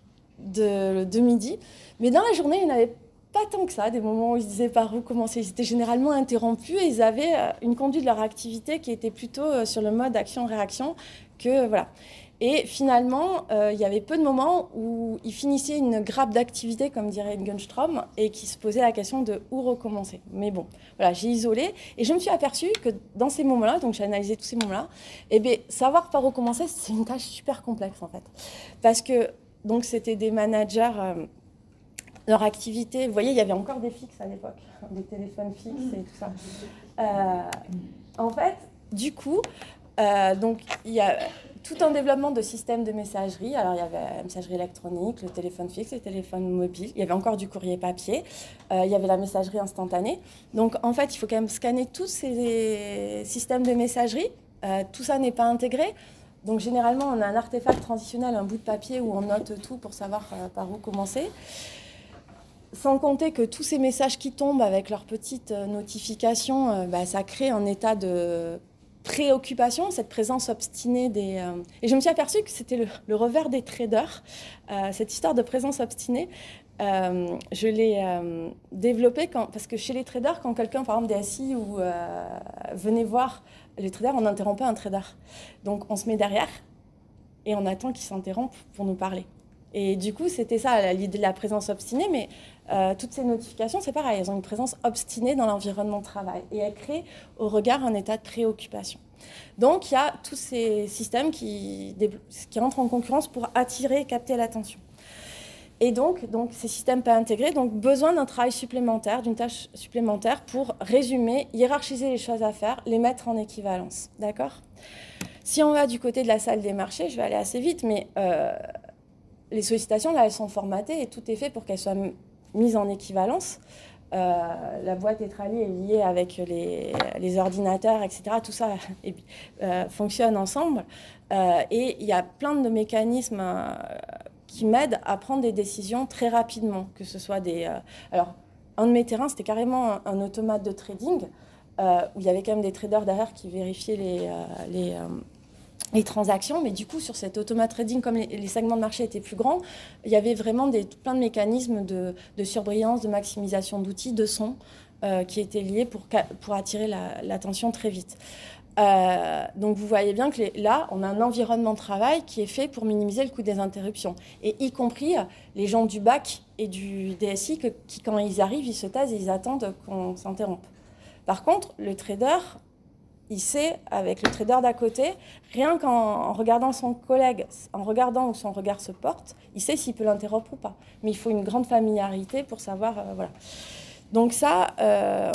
de, de midi, mais dans la journée, il n'y en avait pas tant que ça, des moments où ils se disaient par où commencer. Ils étaient généralement interrompus et ils avaient une conduite de leur activité qui était plutôt sur le mode action-réaction que voilà. Et finalement, euh, il y avait peu de moments où ils finissaient une grappe d'activité, comme dirait Gunstrom, et qui se posaient la question de où recommencer. Mais bon, voilà, j'ai isolé et je me suis aperçue que dans ces moments-là, donc j'ai analysé tous ces moments-là, eh bien, savoir par où commencer, c'est une tâche super complexe en fait. Parce que donc c'était des managers, euh, leur activité, vous voyez, il y avait encore des fixes à l'époque, des téléphones fixes et tout ça. Euh, en fait, du coup, euh, donc il y a tout un développement de systèmes de messagerie. Alors, il y avait la messagerie électronique, le téléphone fixe, le téléphone mobile. Il y avait encore du courrier papier. Euh, il y avait la messagerie instantanée. Donc, en fait, il faut quand même scanner tous ces systèmes de messagerie. Euh, tout ça n'est pas intégré. Donc, généralement, on a un artefact transitionnel, un bout de papier où on note tout pour savoir euh, par où commencer. Sans compter que tous ces messages qui tombent avec leurs petites euh, notifications, euh, bah, ça crée un état de préoccupation, cette présence obstinée des... Euh... Et je me suis aperçue que c'était le, le revers des traders, euh, cette histoire de présence obstinée. Euh, je l'ai euh, développée quand... parce que chez les traders, quand quelqu'un, par exemple des S I ou euh, venait voir les traders, on interrompait un trader. Donc on se met derrière et on attend qu'il s'interrompe pour nous parler. Et du coup, c'était ça, l'idée de la présence obstinée, mais euh, toutes ces notifications, c'est pareil, elles ont une présence obstinée dans l'environnement de travail et elles créent au regard un état de préoccupation. Donc, il y a tous ces systèmes qui, qui entrent en concurrence pour attirer et capter l'attention. Et donc, donc, ces systèmes pas intégrés, donc besoin d'un travail supplémentaire, d'une tâche supplémentaire pour résumer, hiérarchiser les choses à faire, les mettre en équivalence. D'accord ? Si on va du côté de la salle des marchés, je vais aller assez vite, mais... Euh, les sollicitations, là, elles sont formatées et tout est fait pour qu'elles soient mises en équivalence. Euh, la boîte Etrali est liée avec les, les ordinateurs, et cetera. Tout ça et, euh, fonctionne ensemble. Euh, et il y a plein de mécanismes euh, qui m'aident à prendre des décisions très rapidement. Que ce soit des... Euh, alors, un de mes terrains, c'était carrément un, un automate de trading, euh, où il y avait quand même des traders derrière qui vérifiaient les... Euh, les euh, les transactions, mais du coup, sur cet automate trading, comme les, les segments de marché étaient plus grands, il y avait vraiment des, plein de mécanismes de, de surbrillance, de maximisation d'outils, de sons, euh, qui étaient liés pour, pour attirer la, l'attention très vite. Euh, donc, vous voyez bien que les, là, on a un environnement de travail qui est fait pour minimiser le coût des interruptions, et y compris les gens du bac et du D S I que, qui, quand ils arrivent, ils se taisent et ils attendent qu'on s'interrompe. Par contre, le trader... il sait, avec le trader d'à côté, rien qu'en en regardant son collègue, en regardant où son regard se porte, il sait s'il peut l'interrompre ou pas. Mais il faut une grande familiarité pour savoir... Euh, voilà. Donc ça, euh,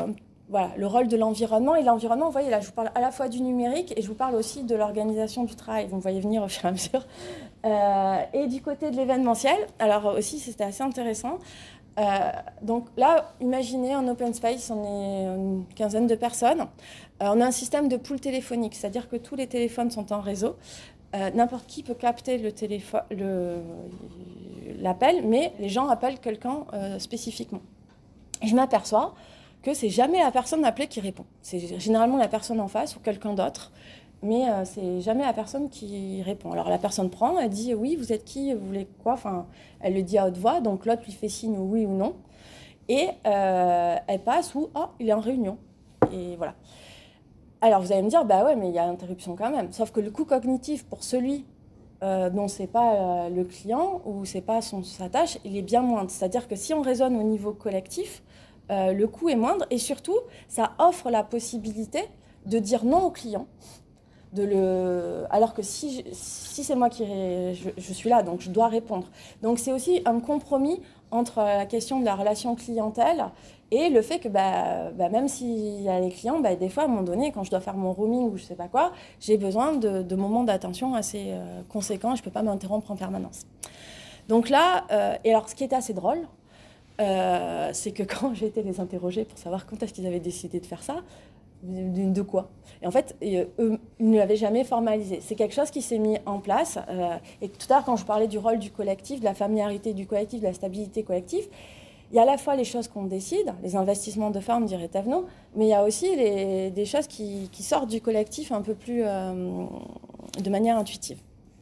voilà, le rôle de l'environnement. Et l'environnement, vous voyez, là, je vous parle à la fois du numérique et je vous parle aussi de l'organisation du travail. Vous me voyez venir au fur et à mesure. Euh, et du côté de l'événementiel, alors aussi, c'était assez intéressant. Euh, donc là, imaginez un open space, on est une quinzaine de personnes. Euh, on a un système de pool téléphonique, c'est-à-dire que tous les téléphones sont en réseau. Euh, n'importe qui peut capter le téléphone, le, l'appel, mais les gens appellent quelqu'un euh, spécifiquement. Et je m'aperçois que c'est jamais la personne appelée qui répond. C'est généralement la personne en face ou quelqu'un d'autre, mais euh, c'est jamais la personne qui répond. Alors la personne prend, elle dit « oui, vous êtes qui, vous voulez quoi ?» Enfin, elle le dit à haute voix, donc l'autre lui fait signe oui ou non. Et euh, elle passe ou « oh, il est en réunion ». Et voilà. Alors vous allez me dire « bah ouais, mais il y a interruption quand même ». Sauf que le coût cognitif pour celui euh, dont c'est pas euh, le client ou c'est pas son, sa tâche, il est bien moindre. C'est-à-dire que si on raisonne au niveau collectif, euh, le coût est moindre et surtout, ça offre la possibilité de dire non au client. De le... Alors que si, je, si c'est moi qui je, je suis là, donc je dois répondre. Donc c'est aussi un compromis entre la question de la relation clientèle et le fait que bah, bah, même s'il y a les clients, bah, des fois à un moment donné, quand je dois faire mon roaming ou je sais pas quoi, j'ai besoin de, de moments d'attention assez euh, conséquents et je peux pas m'interrompre en permanence. Donc là, euh, et alors ce qui était assez drôle, euh, c'est que quand j'ai été les interroger pour savoir quand est-ce qu'ils avaient décidé de faire ça, de, de quoi. Et en fait, eux, ils ne l'avaient jamais formalisé. C'est quelque chose qui s'est mis en place. Euh, et tout à l'heure, quand je parlais du rôle du collectif, de la familiarité du collectif, de la stabilité collective, il y a à la fois les choses qu'on décide, les investissements de forme, dirait Thévenot, mais il y a aussi les, des choses qui, qui sortent du collectif un peu plus euh, de manière intuitive.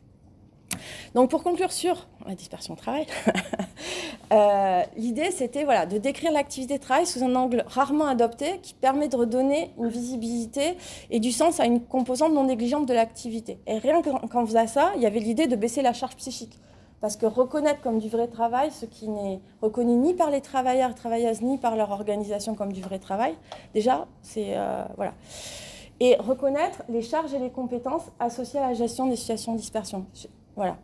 Donc pour conclure sur la dispersion au travail, euh, l'idée c'était voilà, de décrire l'activité de travail sous un angle rarement adopté qui permet de redonner une visibilité et du sens à une composante non négligeable de l'activité. Et rien qu'en faisant ça, il y avait l'idée de baisser la charge psychique. Parce que reconnaître comme du vrai travail ce qui n'est reconnu ni par les travailleurs et travailleuses ni par leur organisation comme du vrai travail, déjà, c'est... Euh, voilà. Et reconnaître les charges et les compétences associées à la gestion des situations de dispersion. Voilà.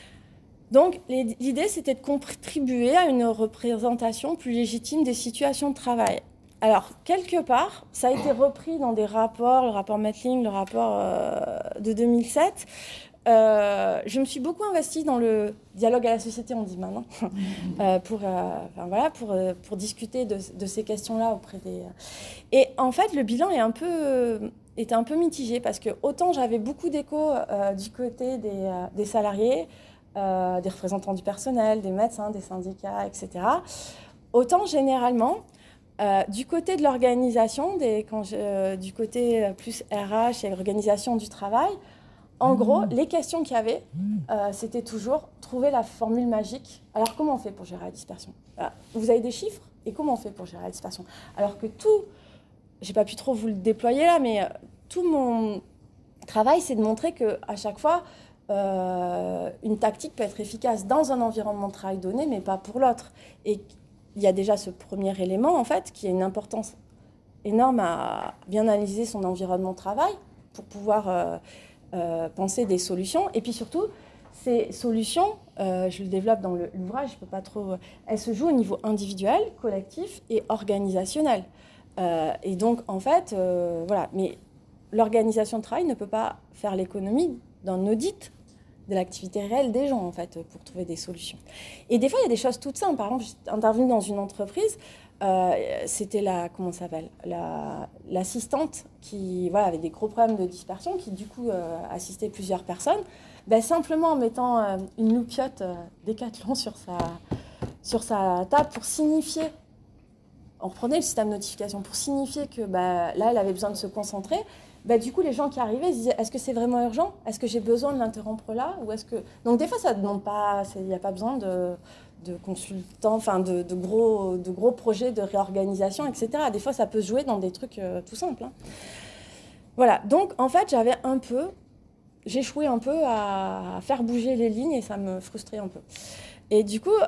Donc, l'idée, c'était de contribuer à une représentation plus légitime des situations de travail. Alors, quelque part, ça a été repris dans des rapports, le rapport Mettling, le rapport euh, de deux mille sept. Euh, je me suis beaucoup investie dans le dialogue à la société, on dit maintenant, euh, pour, euh, enfin, voilà, pour, euh, pour discuter de, de ces questions-là auprès des... Et en fait, le bilan est un peu... Euh, était un peu mitigé parce que autant j'avais beaucoup d'échos euh, du côté des, euh, des salariés, euh, des représentants du personnel, des médecins, des syndicats, et cetera. Autant généralement, euh, du côté de l'organisation, euh, du côté plus R H et l'organisation du travail, en gros, les questions qu'il y avait, euh, c'était toujours trouver la formule magique. Alors comment on fait pour gérer la dispersion? Vous avez des chiffres et comment on fait pour gérer la dispersion? Alors que tout... J'ai pas pu trop vous le déployer là, mais tout mon travail, c'est de montrer qu'à chaque fois, euh, une tactique peut être efficace dans un environnement de travail donné, mais pas pour l'autre. Et il y a déjà ce premier élément, en fait, qui a une importance énorme à bien analyser son environnement de travail pour pouvoir euh, euh, penser des solutions. Et puis surtout, ces solutions, euh, je le développe dans l'ouvrage, je peux pas trop... Elles se jouent au niveau individuel, collectif et organisationnel. Euh, et donc, en fait, euh, voilà. Mais l'organisation de travail ne peut pas faire l'économie d'un audit de l'activité réelle des gens, en fait, pour trouver des solutions. Et des fois, il y a des choses toutes simples. Par exemple, j'étais intervenue dans une entreprise, euh, c'était la, comment ça s'appelle, la, l'assistante qui, voilà, avait des gros problèmes de dispersion, qui, du coup, euh, assistait plusieurs personnes. Ben, simplement en mettant euh, une loupiote euh, Décathlon sur sa, sur sa table pour signifier... On reprenait le système de notification pour signifier que bah, là, elle avait besoin de se concentrer. Bah, du coup, les gens qui arrivaient, ils disaient « Est-ce que c'est vraiment urgent? Est-ce que j'ai besoin de l'interrompre là ou est-ce que... » Donc, des fois, ça ne demande pas... Il n'y a pas besoin de, de consultants, enfin, de, de, gros, de gros projets de réorganisation, et cetera. Des fois, ça peut se jouer dans des trucs euh, tout simples. Hein. Voilà. Donc, en fait, j'avais un peu... J'échouais un peu à faire bouger les lignes et ça me frustrait un peu. Et du coup...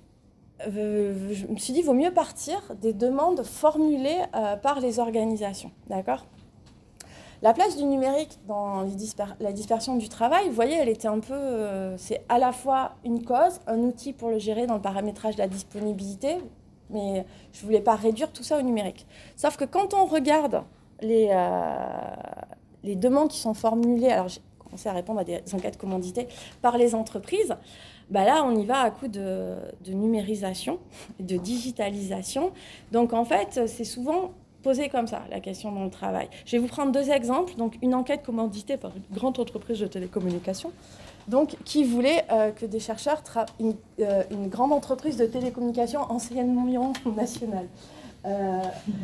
Euh, je me suis dit, il vaut mieux partir des demandes formulées euh, par les organisations. D'accord ? La place du numérique dans les disper la dispersion du travail, vous voyez, elle était un peu... Euh, c'est à la fois une cause, un outil pour le gérer dans le paramétrage de la disponibilité. mais je ne voulais pas réduire tout ça au numérique. Sauf que quand on regarde les, euh, les demandes qui sont formulées, alors j'ai commencé à répondre à des enquêtes commanditées par les entreprises, bah là, on y va à coup de, de numérisation, de digitalisation. Donc, en fait, c'est souvent posé comme ça, la question dans le travail. Je vais vous prendre deux exemples. Donc, une enquête commanditée par une grande entreprise de télécommunications, donc, qui voulait euh, que des chercheurs, une, euh, une grande entreprise de télécommunications anciennement nationale, euh,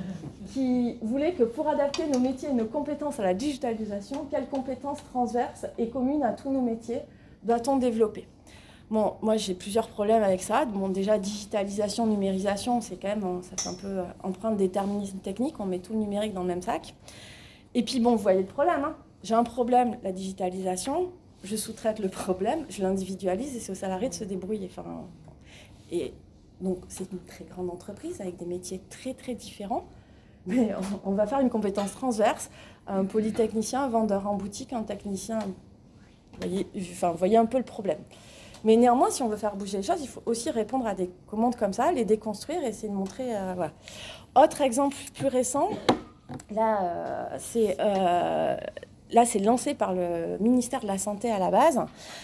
qui voulait que pour adapter nos métiers et nos compétences à la digitalisation, quelles compétences transverses et communes à tous nos métiers doit-on développer ? Bon, moi, j'ai plusieurs problèmes avec ça. Bon, déjà, digitalisation, numérisation, c'est quand même, ça fait un peu empreinte des déterminisme technique. On met tout le numérique dans le même sac. Et puis, bon, vous voyez le problème. Hein. J'ai un problème, la digitalisation. Je sous-traite le problème, je l'individualise et c'est aux salariés de se débrouiller. Enfin, et donc, c'est une très grande entreprise avec des métiers très, très différents. Mais on, on va faire une compétence transverse. Un polytechnicien, un vendeur en boutique, un technicien. Vous voyez, enfin, vous voyez un peu le problème. Mais néanmoins, si on veut faire bouger les choses, il faut aussi répondre à des commandes comme ça, les déconstruire et essayer de montrer... Euh, voilà. Autre exemple plus récent, là, euh, c'est, euh, là, c'est lancé par le ministère de la Santé à la base.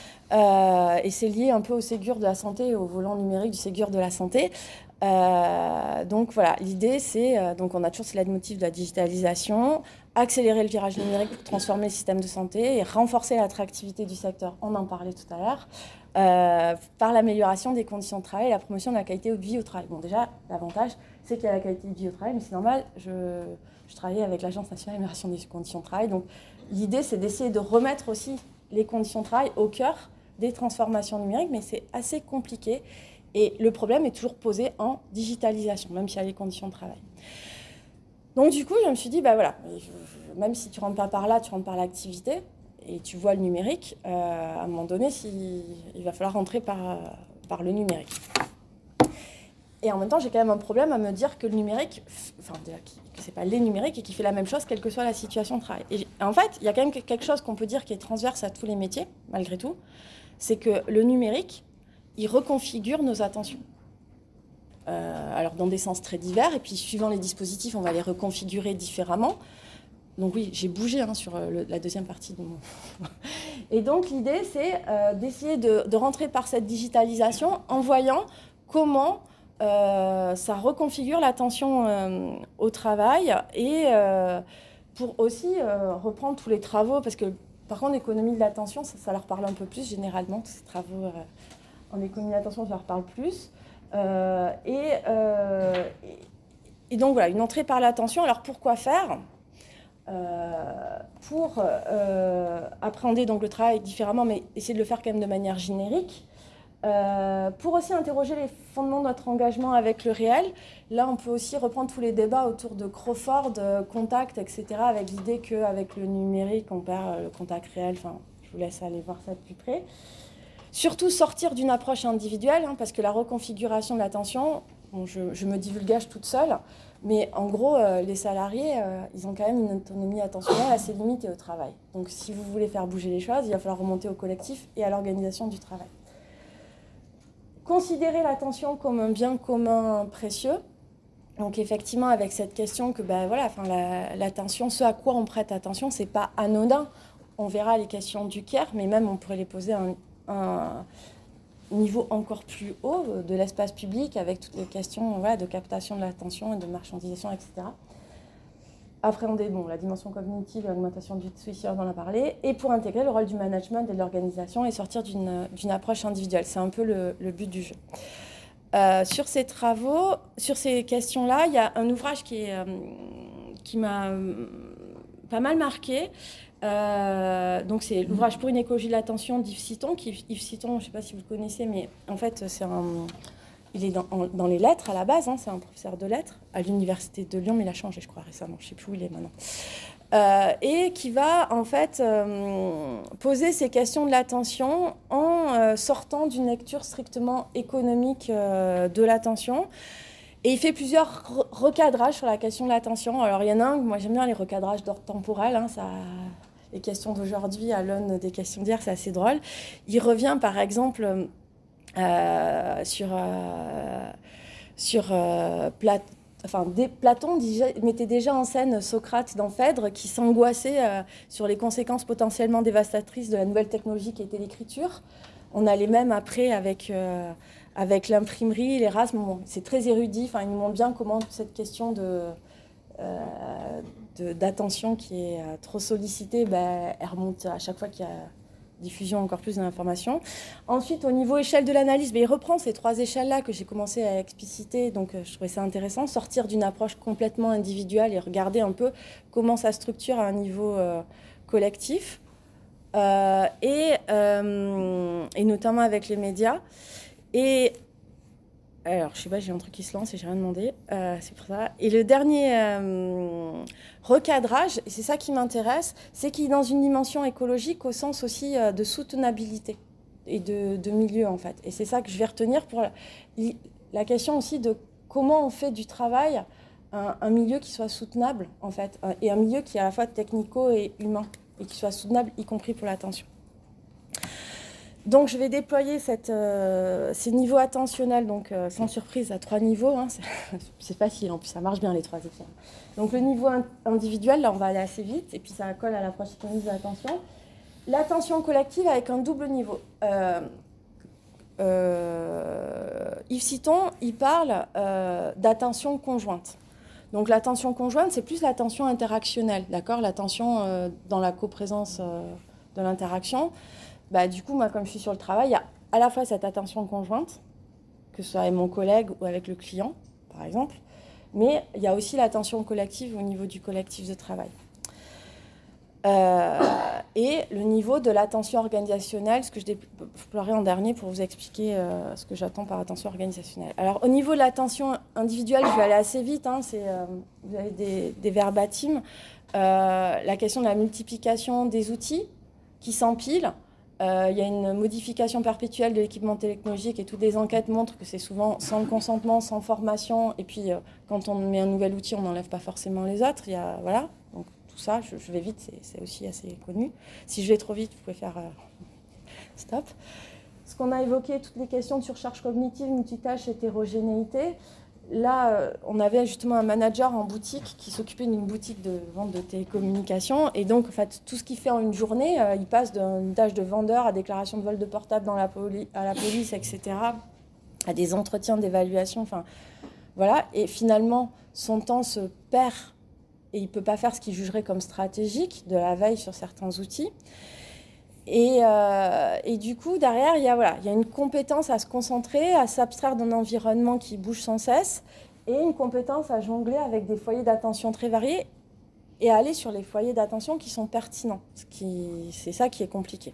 Euh, et c'est lié un peu au Ségur de la Santé et au volant numérique du Ségur de la Santé. Euh, donc voilà, l'idée c'est, euh, donc on a toujours ce leitmotiv de la digitalisation, accélérer le virage numérique pour transformer le système de santé et renforcer l'attractivité du secteur, on en parlait tout à l'heure, euh, par l'amélioration des conditions de travail et la promotion de la qualité de vie au travail. Bon déjà, l'avantage c'est qu'il y a la qualité de vie au travail, mais c'est normal, je, je travaillais avec l'Agence nationale d'amélioration des conditions de travail, donc l'idée c'est d'essayer de remettre aussi les conditions de travail au cœur des transformations numériques, mais c'est assez compliqué. Et le problème est toujours posé en digitalisation, même s'il y a les conditions de travail. Donc du coup, je me suis dit, bah voilà, même si tu ne rentres pas par là, tu rentres par l'activité, et tu vois le numérique, euh, à un moment donné, si, il va falloir rentrer par, par le numérique. Et en même temps, j'ai quand même un problème à me dire que le numérique, enfin, que ce n'est pas les numériques et qui fait la même chose, quelle que soit la situation de travail. Et en fait, il y a quand même quelque chose qu'on peut dire qui est transverse à tous les métiers, malgré tout, c'est que le numérique, il reconfigure nos attentions. Euh, alors dans des sens très divers, et puis suivant les dispositifs, on va les reconfigurer différemment. Donc oui, j'ai bougé hein, sur le, la deuxième partie de mon... Et donc l'idée, c'est euh, d'essayer de, de rentrer par cette digitalisation en voyant comment euh, ça reconfigure l'attention euh, au travail et euh, pour aussi euh, reprendre tous les travaux, parce que par contre, l'économie de l'attention, ça, ça leur parle un peu plus généralement, tous ces travaux... Euh, en économie d'attention, je leur parle plus. Euh, et, euh, et, et donc voilà, une entrée par l'attention. Alors pourquoi faire euh, Pour euh, appréhender donc, le travail différemment, mais essayer de le faire quand même de manière générique. Euh, pour aussi interroger les fondements de notre engagement avec le réel. Là, on peut aussi reprendre tous les débats autour de Crawford, contact, et cetera, avec l'idée qu'avec le numérique, on perd le contact réel. Enfin, je vous laisse aller voir ça de plus près. Surtout sortir d'une approche individuelle, hein, parce que la reconfiguration de l'attention, bon, je, je me divulgage toute seule, mais en gros, euh, les salariés, euh, ils ont quand même une autonomie attentionnelle assez limitée au travail. Donc si vous voulez faire bouger les choses, il va falloir remonter au collectif et à l'organisation du travail. Considérer l'attention comme un bien commun précieux. Donc effectivement, avec cette question que ben, voilà, enfin, la, l'attention, ce à quoi on prête attention, c'est pas anodin. On verra les questions du Caire, mais même on pourrait les poser à un un niveau encore plus haut de l'espace public avec toutes les questions voilà, de captation de l'attention et de marchandisation, et cetera. Appréhender bon, la dimension cognitive et l'augmentation du suicide, on en a parlé, et pour intégrer le rôle du management et de l'organisation et sortir d'une, d'une approche individuelle. C'est un peu le, le but du jeu. Euh, sur ces travaux, sur ces questions-là, il y a un ouvrage qui, est, euh, qui m'a euh, pas mal marqué. Euh, donc c'est l'ouvrage Pour une écologie de l'attention d'Yves Citon. Qui, Yves Citon, je ne sais pas si vous le connaissez, mais en fait, c'est un, il est dans, en, dans les lettres à la base. Hein, c'est un professeur de lettres à l'université de Lyon, mais il a changé, je crois, récemment. Je ne sais plus où il est maintenant. Euh, et qui va en fait euh, poser ces questions de l'attention en euh, sortant d'une lecture strictement économique euh, de l'attention. Et il fait plusieurs recadrages sur la question de l'attention. Alors il y en a un, moi j'aime bien les recadrages d'ordre temporel, hein, ça... Les questions d'aujourd'hui à l'aune des questions d'hier, c'est assez drôle. Il revient par exemple euh, sur, euh, sur euh, Plat enfin, des, Platon déjà, mettait déjà en scène Socrate dans Phèdre qui s'angoissait euh, sur les conséquences potentiellement dévastatrices de la nouvelle technologie qui était l'écriture. On a les mêmes après avec, euh, avec l'imprimerie, l'Erasme. Bon, c'est très érudit, enfin, ils nous montrent bien comment cette question de, euh, de, d'attention qui est euh, trop sollicitée, ben, elle remonte à chaque fois qu'il y a diffusion encore plus d'informations. Ensuite, au niveau échelle de l'analyse, ben, il reprend ces trois échelles-là que j'ai commencé à expliciter, donc euh, je trouvais ça intéressant, sortir d'une approche complètement individuelle et regarder un peu comment ça structure à un niveau euh, collectif. Euh, et, euh, et notamment avec les médias. Et alors, je sais pas, j'ai un truc qui se lance et j'ai rien demandé, euh, c'est pour ça. Et le dernier euh, recadrage, et c'est ça qui m'intéresse, c'est qu'il est dans une dimension écologique au sens aussi euh, de soutenabilité et de, de milieu, en fait. Et c'est ça que je vais retenir pour la, la question aussi de comment on fait du travail un, un milieu qui soit soutenable, en fait, et un milieu qui est à la fois technico et humain, et qui soit soutenable, y compris pour l'attention. Donc je vais déployer cette, euh, ces niveaux attentionnels, donc euh, sans surprise, à trois niveaux. Hein, c'est facile, en plus ça marche bien les trois échelles. Donc le niveau individuel, là on va aller assez vite, et puis ça colle à l'approche économique de l'attention. L'attention collective avec un double niveau. Euh, euh, Yves Citon, il parle euh, d'attention conjointe. Donc l'attention conjointe, c'est plus l'attention interactionnelle, d'accord ? L'attention euh, dans la coprésence euh, de l'interaction. Bah, du coup, moi, comme je suis sur le travail, il y a à la fois cette attention conjointe, que ce soit avec mon collègue ou avec le client, par exemple, mais il y a aussi l'attention collective au niveau du collectif de travail. Euh, et le niveau de l'attention organisationnelle, ce que je déploierai en dernier pour vous expliquer euh, ce que j'attends par attention organisationnelle. Alors, au niveau de l'attention individuelle, je vais aller assez vite, hein, c'est, euh, vous avez des, des verbatims. Euh, la question de la multiplication des outils qui s'empilent. Euh, il y a une modification perpétuelle de l'équipement technologique et toutes les enquêtes montrent que c'est souvent sans le consentement, sans formation. Et puis, euh, quand on met un nouvel outil, on n'enlève pas forcément les autres. Il y a, voilà. Donc, tout ça, je, je vais vite, c'est aussi assez connu. Si je vais trop vite, vous pouvez faire euh, stop. Ce qu'on a évoqué, toutes les questions de surcharge cognitive, multitâche, hétérogénéité. Là, euh, on avait justement un manager en boutique qui s'occupait d'une boutique de vente de télécommunications. Et donc, en fait, tout ce qu'il fait en une journée, euh, il passe d'une tâche de vendeur à déclaration de vol de portable dans la poli- à la police, et cetera, à des entretiens d'évaluation. Enfin, voilà. Et finalement, son temps se perd et il ne peut pas faire ce qu'il jugerait comme stratégique, de la veille sur certains outils. Et, euh, et du coup, derrière, il y a, voilà, il y a une compétence à se concentrer, à s'abstraire d'un environnement qui bouge sans cesse, et une compétence à jongler avec des foyers d'attention très variés et à aller sur les foyers d'attention qui sont pertinents. Ce qui, c'est ça qui est compliqué.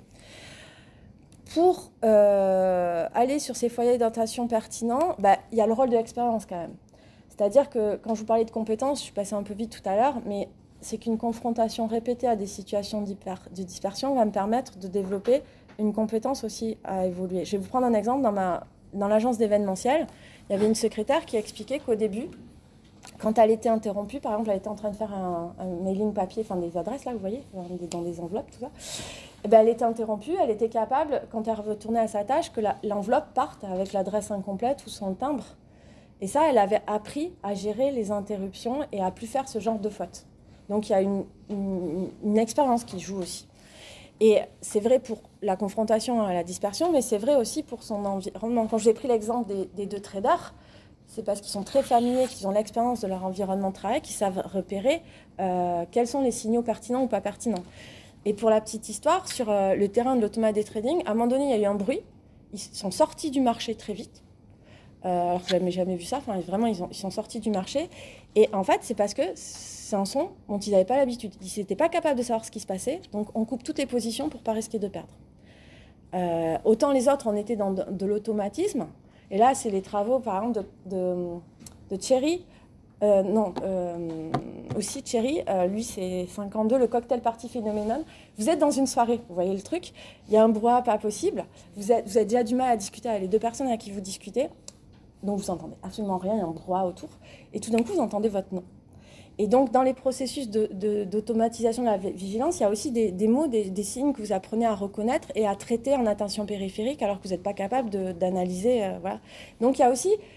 Pour euh, aller sur ces foyers d'attention pertinents, bah, il y a le rôle de l'expérience quand même. C'est-à-dire que quand je vous parlais de compétences, je suis passée un peu vite tout à l'heure, mais c'est qu'une confrontation répétée à des situations de dispersion va me permettre de développer une compétence aussi à évoluer. Je vais vous prendre un exemple. Dans, ma, dans l'agence d'événementiel, il y avait une secrétaire qui expliquait qu'au début, quand elle était interrompue, par exemple, elle était en train de faire un, un mailing papier, enfin des adresses, là, vous voyez, dans des enveloppes, tout ça. Et bien, elle était interrompue, elle était capable, quand elle retournait à sa tâche, que la, l'enveloppe parte avec l'adresse incomplète ou son timbre. Et ça, elle avait appris à gérer les interruptions et à plus faire ce genre de fautes. Donc, il y a une, une, une expérience qui joue aussi. Et c'est vrai pour la confrontation à la dispersion, mais c'est vrai aussi pour son environnement. Quand j'ai pris l'exemple des, des deux traders, c'est parce qu'ils sont très familiers, qu'ils ont l'expérience de leur environnement de travail, qu'ils savent repérer euh, quels sont les signaux pertinents ou pas pertinents. Et pour la petite histoire, sur euh, le terrain de l'automated trading, à un moment donné, il y a eu un bruit. Ils sont sortis du marché très vite. Euh, alors que je n'avais jamais vu ça. Enfin, vraiment, ils, ont, ils sont sortis du marché. Et en fait, c'est parce que c'est un son dont ils n'avaient pas l'habitude. Ils n'étaient pas capables de savoir ce qui se passait. Donc, on coupe toutes les positions pour ne pas risquer de perdre. Euh, autant les autres, on était dans de, de l'automatisme. Et là, c'est les travaux, par exemple, de, de, de Thierry. Euh, non, euh, aussi Thierry, euh, lui, c'est cinquante-deux, le cocktail party phénoménon. Vous êtes dans une soirée, vous voyez le truc. Il y a un brouhaha pas possible. Vous, êtes, vous avez déjà du mal à discuter avec les deux personnes avec qui vous discutez. Donc, vous n'entendez absolument rien, il y a un brouhaha autour. Et tout d'un coup, vous entendez votre nom. Et donc, dans les processus de, de, d'automatisation de la vigilance, il y a aussi des, des mots, des, des signes que vous apprenez à reconnaître et à traiter en attention périphérique alors que vous n'êtes pas capable de, d'analyser. Euh, voilà. Donc, il y a aussi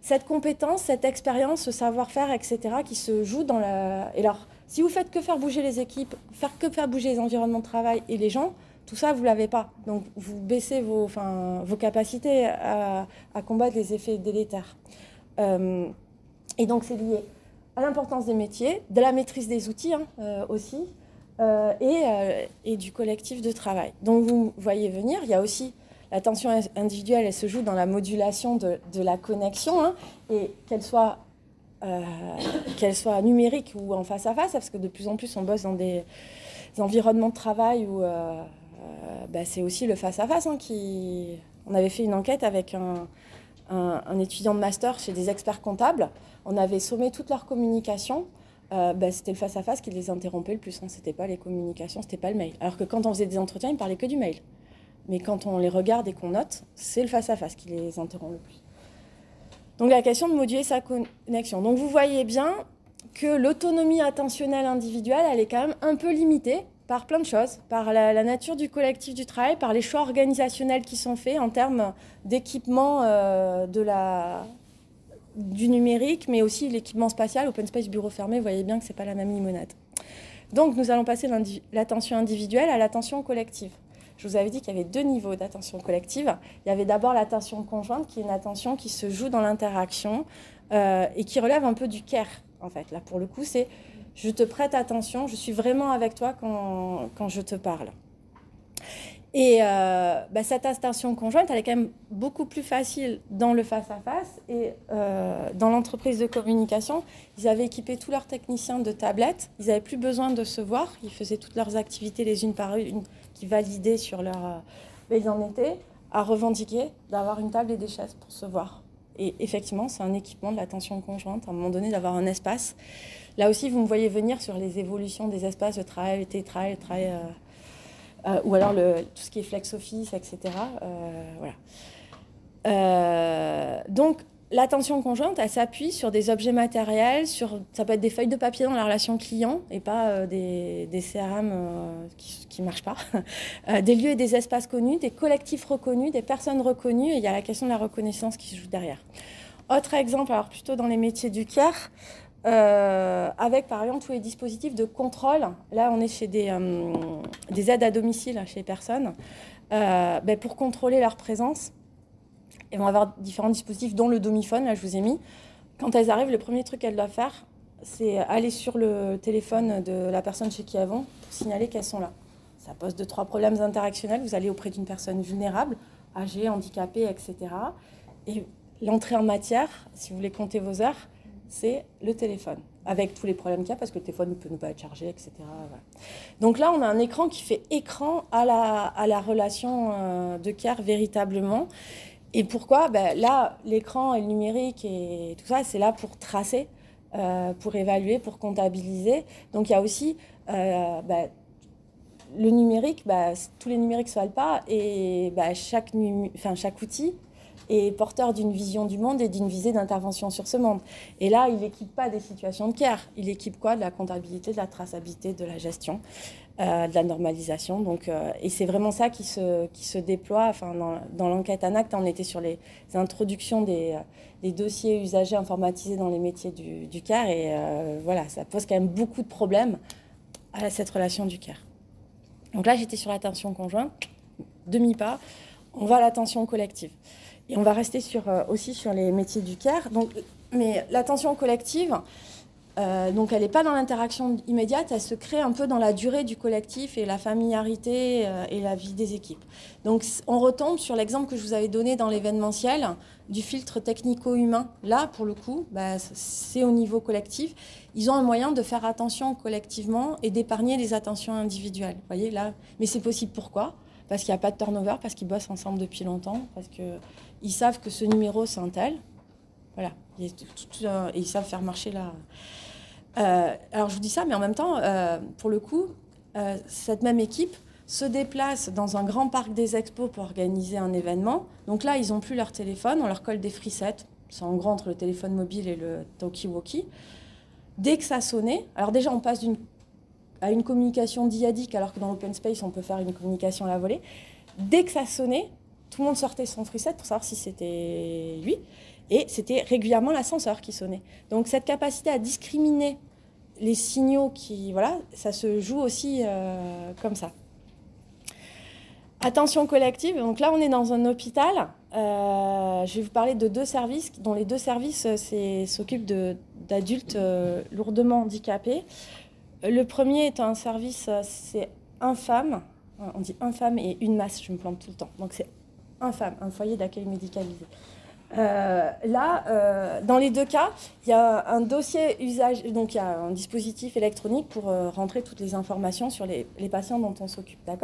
cette compétence, cette expérience, ce savoir-faire, et cetera, qui se joue dans la... Et alors, si vous faites que faire bouger les équipes, faire que faire bouger les environnements de travail et les gens, tout ça, vous ne l'avez pas. Donc, vous baissez vos, enfin, vos capacités à, à combattre les effets délétères. Euh, et donc, c'est lié à l'importance des métiers, de la maîtrise des outils hein, euh, aussi, euh, et, euh, et du collectif de travail. Donc, vous voyez venir, il y a aussi la tension individuelle, elle se joue dans la modulation de, de la connexion, hein, et qu'elle soit, euh, qu'elle soit numérique ou en face à face, parce que de plus en plus, on bosse dans des, des environnements de travail où euh, euh, bah, c'est aussi le face à face hein, qui... On avait fait une enquête avec un, un, un étudiant de master chez des experts comptables. On avait sommé toute leur communication. Euh, bah, c'était le face à face qui les interrompait le plus. Hein. C'était pas les communications, c'était pas le mail. Alors que quand on faisait des entretiens, ils ne parlaient que du mail. Mais quand on les regarde et qu'on note, c'est le face-à-face qui les interrompt le plus. Donc la question de moduler sa connexion. Donc vous voyez bien que l'autonomie attentionnelle individuelle, elle est quand même un peu limitée par plein de choses, par la, la nature du collectif du travail, par les choix organisationnels qui sont faits en termes d'équipement euh, de la, du numérique, mais aussi l'équipement spatial, open space, bureau fermé, vous voyez bien que ce n'est pas la même limonade. Donc nous allons passer de l'attention individuelle à l'attention collective. Je vous avais dit qu'il y avait deux niveaux d'attention collective. Il y avait d'abord l'attention conjointe, qui est une attention qui se joue dans l'interaction euh, et qui relève un peu du care, en fait. Là, pour le coup, c'est je te prête attention, je suis vraiment avec toi quand, quand je te parle. Et euh, bah, cette attention conjointe, elle est quand même beaucoup plus facile dans le face-à-face. Et euh, dans l'entreprise de communication, ils avaient équipé tous leurs techniciens de tablettes. Ils n'avaient plus besoin de se voir. Ils faisaient toutes leurs activités les unes par une, qui validaient sur leur... Euh, mais ils en étaient à revendiquer d'avoir une table et des chaises pour se voir. Et effectivement, c'est un équipement de l'attention conjointe, à un moment donné, d'avoir un espace. Là aussi, vous me voyez venir sur les évolutions des espaces de travail, télétravail, le travail... Euh, Euh, ou alors le, tout ce qui est flex office, et cetera. Euh, voilà. Euh, donc, l'attention conjointe, elle s'appuie sur des objets matériels, sur, ça peut être des feuilles de papier dans la relation client et pas euh, des, des C R M euh, qui ne marchent pas. euh, des lieux et des espaces connus, des collectifs reconnus, des personnes reconnues, et il y a la question de la reconnaissance qui se joue derrière. Autre exemple, alors plutôt dans les métiers du care, Euh, avec par exemple tous les dispositifs de contrôle. Là, on est chez des, euh, des aides à domicile chez les personnes euh, ben, pour contrôler leur présence. Elles vont avoir différents dispositifs, dont le domiphone. Là, je vous ai mis. Quand elles arrivent, le premier truc qu'elles doivent faire, c'est aller sur le téléphone de la personne chez qui elles vont pour signaler qu'elles sont là. Ça pose deux, trois problèmes interactionnels. Vous allez auprès d'une personne vulnérable, âgée, handicapée, et cetera. Et l'entrée en matière, si vous voulez compter vos heures, c'est le téléphone, avec tous les problèmes qu'il y a, parce que le téléphone peut ne pas être chargé, et cetera. Voilà. Donc là, on a un écran qui fait écran à la, à la relation euh, de care véritablement. Et pourquoi ben, là, l'écran et le numérique et tout ça, c'est là pour tracer, euh, pour évaluer, pour comptabiliser. Donc il y a aussi euh, ben, le numérique, ben, tous les numériques ne se valent pas, et ben, chaque, enfin, chaque outil est porteur d'une vision du monde et d'une visée d'intervention sur ce monde. Et là, il n'équipe pas des situations de care. Il équipe quoi? De la comptabilité, de la traçabilité, de la gestion, euh, de la normalisation. Donc, euh, et c'est vraiment ça qui se, qui se déploie. Enfin, dans, dans l'enquête ANACT, on était sur les introductions des, des dossiers usagers informatisés dans les métiers du, du care. Et euh, voilà, ça pose quand même beaucoup de problèmes à cette relation du care. Donc là, j'étais sur l'attention conjointe, demi-pas. On va à l'attention collective. Et on va rester sur, euh, aussi sur les métiers du care. Donc, mais l'attention collective, euh, donc elle n'est pas dans l'interaction immédiate, elle se crée un peu dans la durée du collectif et la familiarité euh, et la vie des équipes. Donc on retombe sur l'exemple que je vous avais donné dans l'événementiel du filtre technico-humain. Là, pour le coup, bah, c'est au niveau collectif. Ils ont un moyen de faire attention collectivement et d'épargner les attentions individuelles. Vous voyez, là, mais c'est possible. Pourquoi ? Parce qu'il n'y a pas de turnover, parce qu'ils bossent ensemble depuis longtemps, parce qu'ils savent que ce numéro, c'est un tel. Voilà. Et, tout, tout, euh, et ils savent faire marcher là. Euh, alors, je vous dis ça, mais en même temps, euh, pour le coup, euh, cette même équipe se déplace dans un grand parc des expos pour organiser un événement. Donc là, ils n'ont plus leur téléphone, on leur colle des frisettes. C'est en gros entre le téléphone mobile et le talkie-walkie. Dès que ça sonnait, alors déjà, on passe d'une à une communication diadique, alors que dans l'open space, on peut faire une communication à la volée. Dès que ça sonnait, tout le monde sortait son frisette pour savoir si c'était lui. Et c'était régulièrement l'ascenseur qui sonnait. Donc cette capacité à discriminer les signaux, qui, voilà, ça se joue aussi euh, comme ça. Attention collective, donc là on est dans un hôpital. Euh, je vais vous parler de deux services, dont les deux services s'occupent d'adultes euh, lourdement handicapés. Le premier est un service, c'est infâme, on dit infâme et une masse, je me plante tout le temps. Donc c'est infâme, un foyer d'accueil médicalisé. Euh, là, euh, dans les deux cas, il y a un dossier usage, donc il y a un dispositif électronique pour euh, rentrer toutes les informations sur les, les patients dont on s'occupe, d'accord ?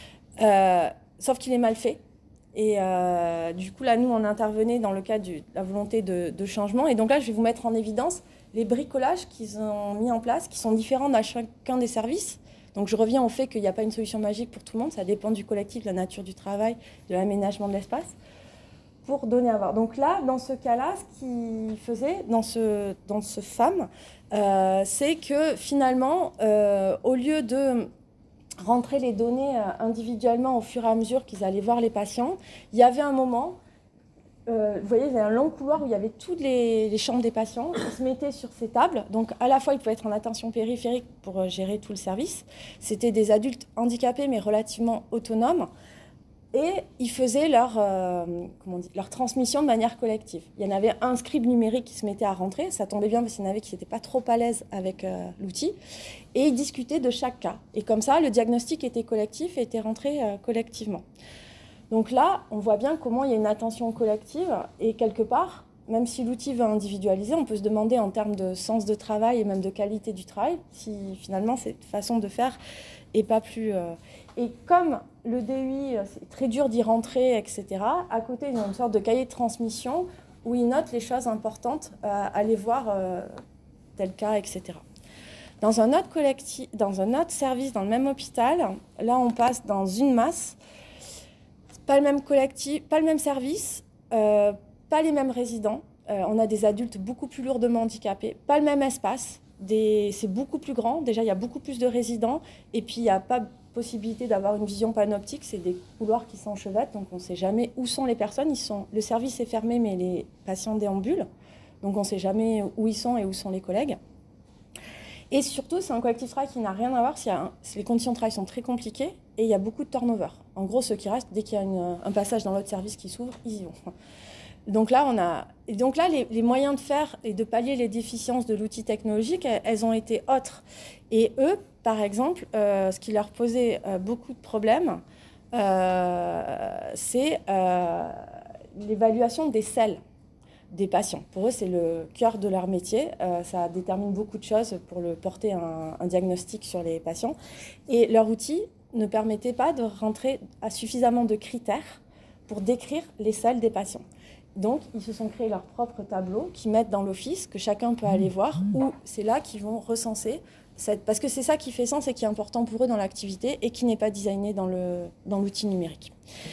Euh, sauf qu'il est mal fait. Et euh, du coup, là, nous, on intervenait dans le cadre de la volonté de, de changement. Et donc là, je vais vous mettre en évidence les bricolages qu'ils ont mis en place, qui sont différents dans chacun des services. Donc je reviens au fait qu'il n'y a pas une solution magique pour tout le monde. Ça dépend du collectif, de la nature du travail, de l'aménagement de l'espace, pour donner à voir. Donc là, dans ce cas-là, ce qu'il faisait, dans ce, dans ce F A M, euh, c'est que finalement, euh, au lieu de rentrer les données individuellement au fur et à mesure qu'ils allaient voir les patients, il y avait un moment, euh, vous voyez, il y avait un long couloir où il y avait toutes les, les chambres des patients, ils se mettaient sur ces tables, donc à la fois ils pouvaient être en attention périphérique pour gérer tout le service, c'était des adultes handicapés mais relativement autonomes, et ils faisaient leur, euh, comment on dit, leur transmission de manière collective. Il y en avait un scribe numérique qui se mettait à rentrer, ça tombait bien parce qu'il y en avait qui n'étaient pas trop à l'aise avec euh, l'outil, et ils discutaient de chaque cas. Et comme ça, le diagnostic était collectif et était rentré euh, collectivement. Donc là, on voit bien comment il y a une attention collective, et quelque part, même si l'outil va individualiser, on peut se demander en termes de sens de travail et même de qualité du travail, si finalement cette façon de faire n'est pas plus... Euh... Et comme le D U I, c'est très dur d'y rentrer, et cetera, à côté, il y a une sorte de cahier de transmission où ils notent les choses importantes à aller voir euh, tel cas, et cetera. Dans un autre collectif, dans un autre service, dans le même hôpital, là, on passe dans une masse, pas le même collectif, pas le même service, euh, pas les mêmes résidents. Euh, on a des adultes beaucoup plus lourdement handicapés, pas le même espace. Des... C'est beaucoup plus grand. Déjà, il y a beaucoup plus de résidents. Et puis, il n'y a pas possibilité d'avoir une vision panoptique. C'est des couloirs qui s'enchevêtrent. Donc, on ne sait jamais où sont les personnes. Ils sont... Le service est fermé, mais les patients déambulent. Donc, on ne sait jamais où ils sont et où sont les collègues. Et surtout, c'est un collectif de travail qui n'a rien à voir. Si un... Les conditions de travail sont très compliquées et il y a beaucoup de turnover. En gros, ceux qui restent, dès qu'il y a une... un passage dans l'autre service qui s'ouvre, ils y vont. Donc là, on a... et donc là les, les moyens de faire et de pallier les déficiences de l'outil technologique, elles, elles ont été autres. Et eux, par exemple, euh, ce qui leur posait euh, beaucoup de problèmes, euh, c'est euh, l'évaluation des selles des patients. Pour eux, c'est le cœur de leur métier. Euh, ça détermine beaucoup de choses pour le, porter un, un diagnostic sur les patients. Et leur outil ne permettait pas de rentrer à suffisamment de critères pour décrire les selles des patients. Donc, ils se sont créés leur propre tableau qu'ils mettent dans l'office, que chacun peut aller voir, où c'est là qu'ils vont recenser, cette... parce que c'est ça qui fait sens et qui est important pour eux dans l'activité et qui n'est pas designé dans le, dans l'outil numérique.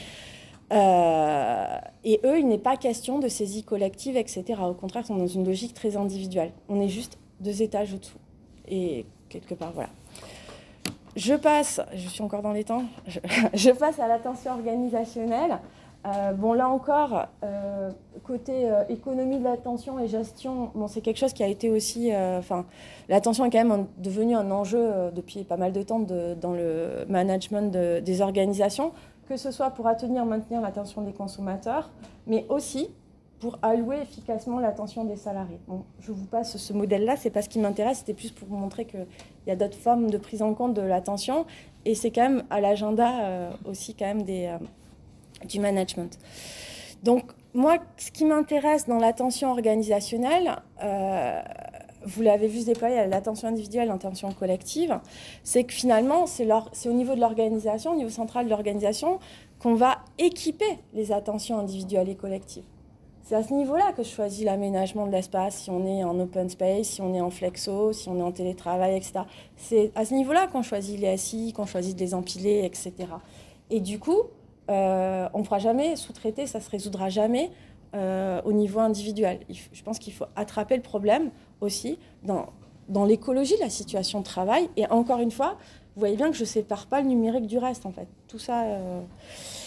Euh... Et eux, il n'est pas question de saisie collective, et cetera. Au contraire, ils sont dans une logique très individuelle. On est juste deux étages au-dessous. Et quelque part, voilà. Je passe, je suis encore dans les temps, je, je passe à l'attention organisationnelle. Euh, bon, là encore, euh, côté euh, économie de l'attention et gestion, bon, c'est quelque chose qui a été aussi... Enfin, euh, l'attention est quand même un, devenue un enjeu euh, depuis pas mal de temps de, dans le management de, des organisations, que ce soit pour attenir, maintenir l'attention des consommateurs, mais aussi pour allouer efficacement l'attention des salariés. Bon, je vous passe ce modèle-là, c'est pas ce qui m'intéresse, c'était plus pour vous montrer qu'il y a d'autres formes de prise en compte de l'attention, et c'est quand même à l'agenda euh, aussi quand même des... Euh, du management. Donc, moi, ce qui m'intéresse dans l'attention organisationnelle, euh, vous l'avez vu se déployer, l'attention individuelle, l'attention collective, c'est que finalement, c'est, c'est au niveau de l'organisation, au niveau central de l'organisation, qu'on va équiper les attentions individuelles et collectives. C'est à ce niveau-là que je choisis l'aménagement de l'espace, si on est en open space, si on est en flexo, si on est en télétravail, et cetera. C'est à ce niveau-là qu'on choisit les S I, qu'on choisit de les empiler, et cetera. Et du coup, Euh, on ne pourra jamais sous-traiter, ça ne se résoudra jamais euh, au niveau individuel. Je pense qu'il faut attraper le problème aussi dans, dans l'écologie de la situation de travail. Et encore une fois, vous voyez bien que je ne sépare pas le numérique du reste, en fait. Tout ça... Euh...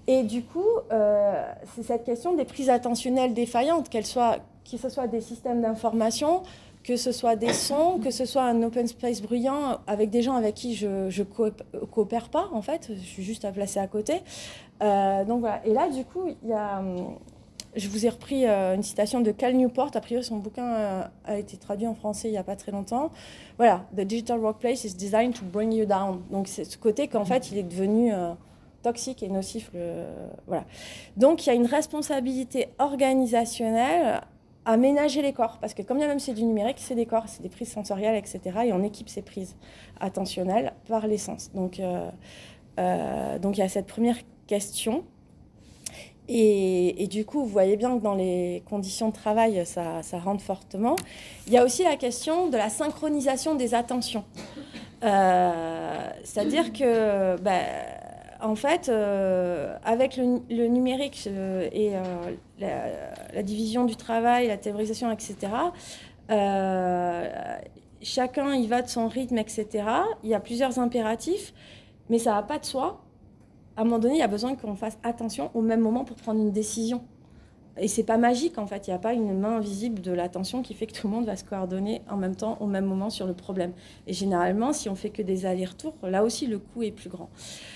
Et du coup, euh, c'est cette question des prises attentionnelles défaillantes, qu'elles soient, que ce soit des systèmes d'information, que ce soit des sons, que ce soit un open space bruyant avec des gens avec qui je ne coopère pas, en fait, je suis juste à placer à côté. Euh, donc voilà. Et là, du coup, il y a, je vous ai repris euh, une citation de Cal Newport. A priori, son bouquin euh, a été traduit en français il n'y a pas très longtemps. Voilà, The Digital Workplace is designed to bring you down. Donc c'est ce côté qu'en fait, il est devenu euh, toxique et nocif. Le, voilà. Donc il y a une responsabilité organisationnelle à ménager les corps, parce que comme bien même c'est du numérique, c'est des corps, c'est des prises sensorielles, et cetera. Et on équipe ces prises attentionnelles par les sens. Donc, euh, euh, donc il y a cette première question. Et, et du coup, vous voyez bien que dans les conditions de travail, ça, ça rentre fortement. Il y a aussi la question de la synchronisation des attentions. Euh, c'est-à-dire que... Bah, en fait, euh, avec le, le numérique euh, et euh, la, la division du travail, la théorisation, et cetera, euh, chacun y va de son rythme, et cetera. Il y a plusieurs impératifs, mais ça ne va pas de soi. À un moment donné, il y a besoin qu'on fasse attention au même moment pour prendre une décision. Et ce n'est pas magique, en fait. Il n'y a pas une main invisible de l'attention qui fait que tout le monde va se coordonner en même temps, au même moment sur le problème. Et généralement, si on ne fait que des allers-retours, là aussi, le coût est plus grand.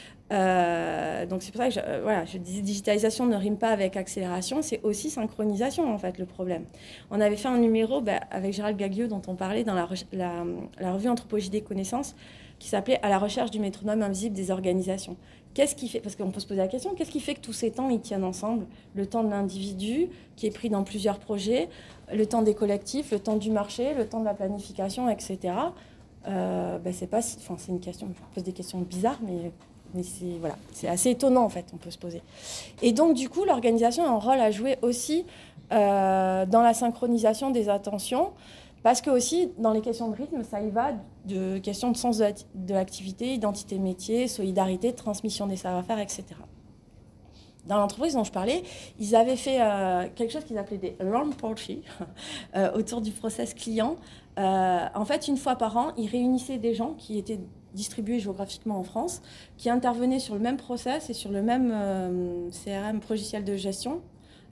Euh, donc c'est pour ça que je, euh, voilà, je dis digitalisation ne rime pas avec accélération, c'est aussi synchronisation en fait le problème. On avait fait un numéro bah, avec Gérald Gaglieux dont on parlait dans la, la, la revue Anthropologie des connaissances qui s'appelait « À la recherche du métronome invisible des organisations ». Qu'est-ce qui fait, parce qu'on peut se poser la question, qu'est-ce qui fait que tous ces temps ils tiennent ensemble? Le temps de l'individu qui est pris dans plusieurs projets, le temps des collectifs, le temps du marché, le temps de la planification, et cetera. Euh, bah, c'est pas, enfin c'est une question, je pose des questions bizarres, mais Mais c'est voilà, c'est assez étonnant, en fait, on peut se poser. Et donc, du coup, l'organisation a un rôle à jouer aussi euh, dans la synchronisation des attentions, parce que aussi, dans les questions de rythme, ça y va de questions de sens de l'activité, identité métier, solidarité, transmission des savoir-faire, et cetera. Dans l'entreprise dont je parlais, ils avaient fait euh, quelque chose qu'ils appelaient des round parties euh, autour du process client. Euh, en fait, une fois par an, ils réunissaient des gens qui étaient distribués géographiquement en France, qui intervenaient sur le même process et sur le même euh, C R M, logiciel de gestion,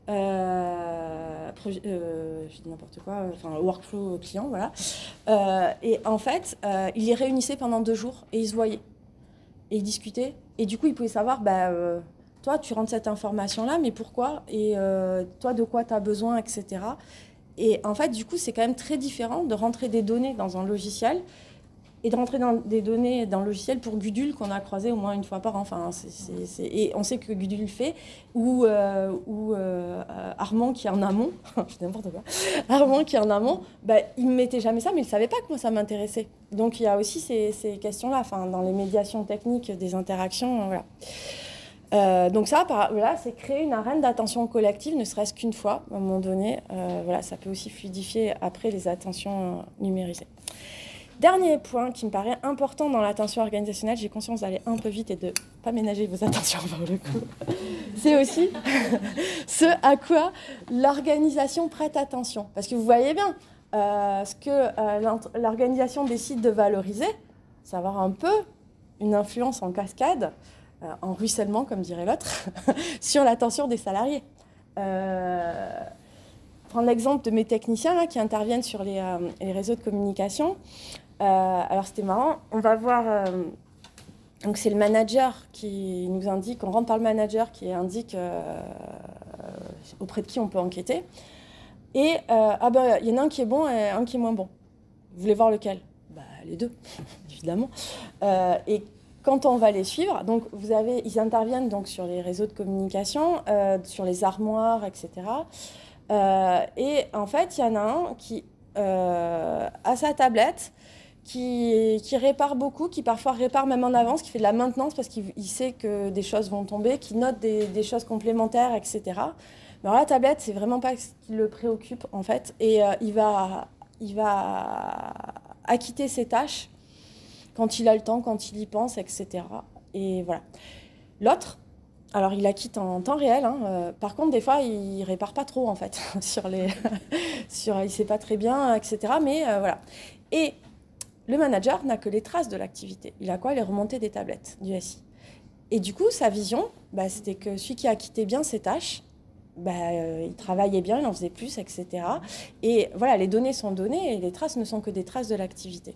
euh, euh, je dis n'importe quoi, enfin workflow client, voilà. Euh, et en fait, euh, ils les réunissaient pendant deux jours et ils se voyaient et ils discutaient. Et du coup, ils pouvaient savoir, bah, euh, toi, tu rentres cette information-là, mais pourquoi? Et euh, toi, de quoi tu as besoin, et cetera. Et en fait, du coup, c'est quand même très différent de rentrer des données dans un logiciel et de rentrer dans des données dans le logiciel pour Gudule qu'on a croisé au moins une fois par an. Enfin, c'est, c'est, c'est... Et on sait que Gudule fait, ou, euh, ou euh, Armand qui est en amont, je dis n'importe quoi, Armand qui est en amont, bah, il ne mettait jamais ça, mais il ne savait pas que moi ça m'intéressait. Donc il y a aussi ces, ces questions-là, enfin, dans les médiations techniques des interactions, voilà. Euh, donc ça, par, voilà, c'est créer une arène d'attention collective, ne serait-ce qu'une fois, à un moment donné. Euh, voilà, ça peut aussi fluidifier après les attentions numérisées. Dernier point qui me paraît important dans l'attention organisationnelle, j'ai conscience d'aller un peu vite et de ne pas ménager vos attentions pour le coup, c'est aussi ce à quoi l'organisation prête attention. Parce que vous voyez bien, euh, ce que euh, l'organisation décide de valoriser, ça va avoir un peu une influence en cascade, euh, en ruissellement comme dirait l'autre, sur l'attention des salariés. Euh, prendre l'exemple de mes techniciens là, qui interviennent sur les, euh, les réseaux de communication. Euh, alors c'était marrant, on va voir, euh, donc c'est le manager qui nous indique, on rentre par le manager qui indique euh, auprès de qui on peut enquêter. Et euh, ah ben il y en a un qui est bon et un qui est moins bon. Vous voulez voir lequel? Bah, les deux, évidemment. Euh, et quand on va les suivre, donc vous avez, ils interviennent donc sur les réseaux de communication, euh, sur les armoires, et cetera. Euh, et en fait, il y en a un qui euh, a sa tablette, Qui, qui répare beaucoup, qui parfois répare même en avance, qui fait de la maintenance parce qu'il sait que des choses vont tomber, qui note des, des choses complémentaires, et cetera. Mais alors la tablette, c'est vraiment pas ce qui le préoccupe en fait, et euh, il va, il va acquitter ses tâches quand il a le temps, quand il y pense, et cetera. Et voilà. L'autre, alors il acquitte en temps réel. Hein, euh, par contre, des fois, il répare pas trop en fait sur les, sur, il sait pas très bien, et cetera. Mais euh, voilà. Et le manager n'a que les traces de l'activité. Il a quoi? Les remontées des tablettes du S I. Et du coup, sa vision, bah, c'était que celui qui acquittait bien ses tâches, bah, euh, il travaillait bien, il en faisait plus, et cetera. Et voilà, les données sont données et les traces ne sont que des traces de l'activité.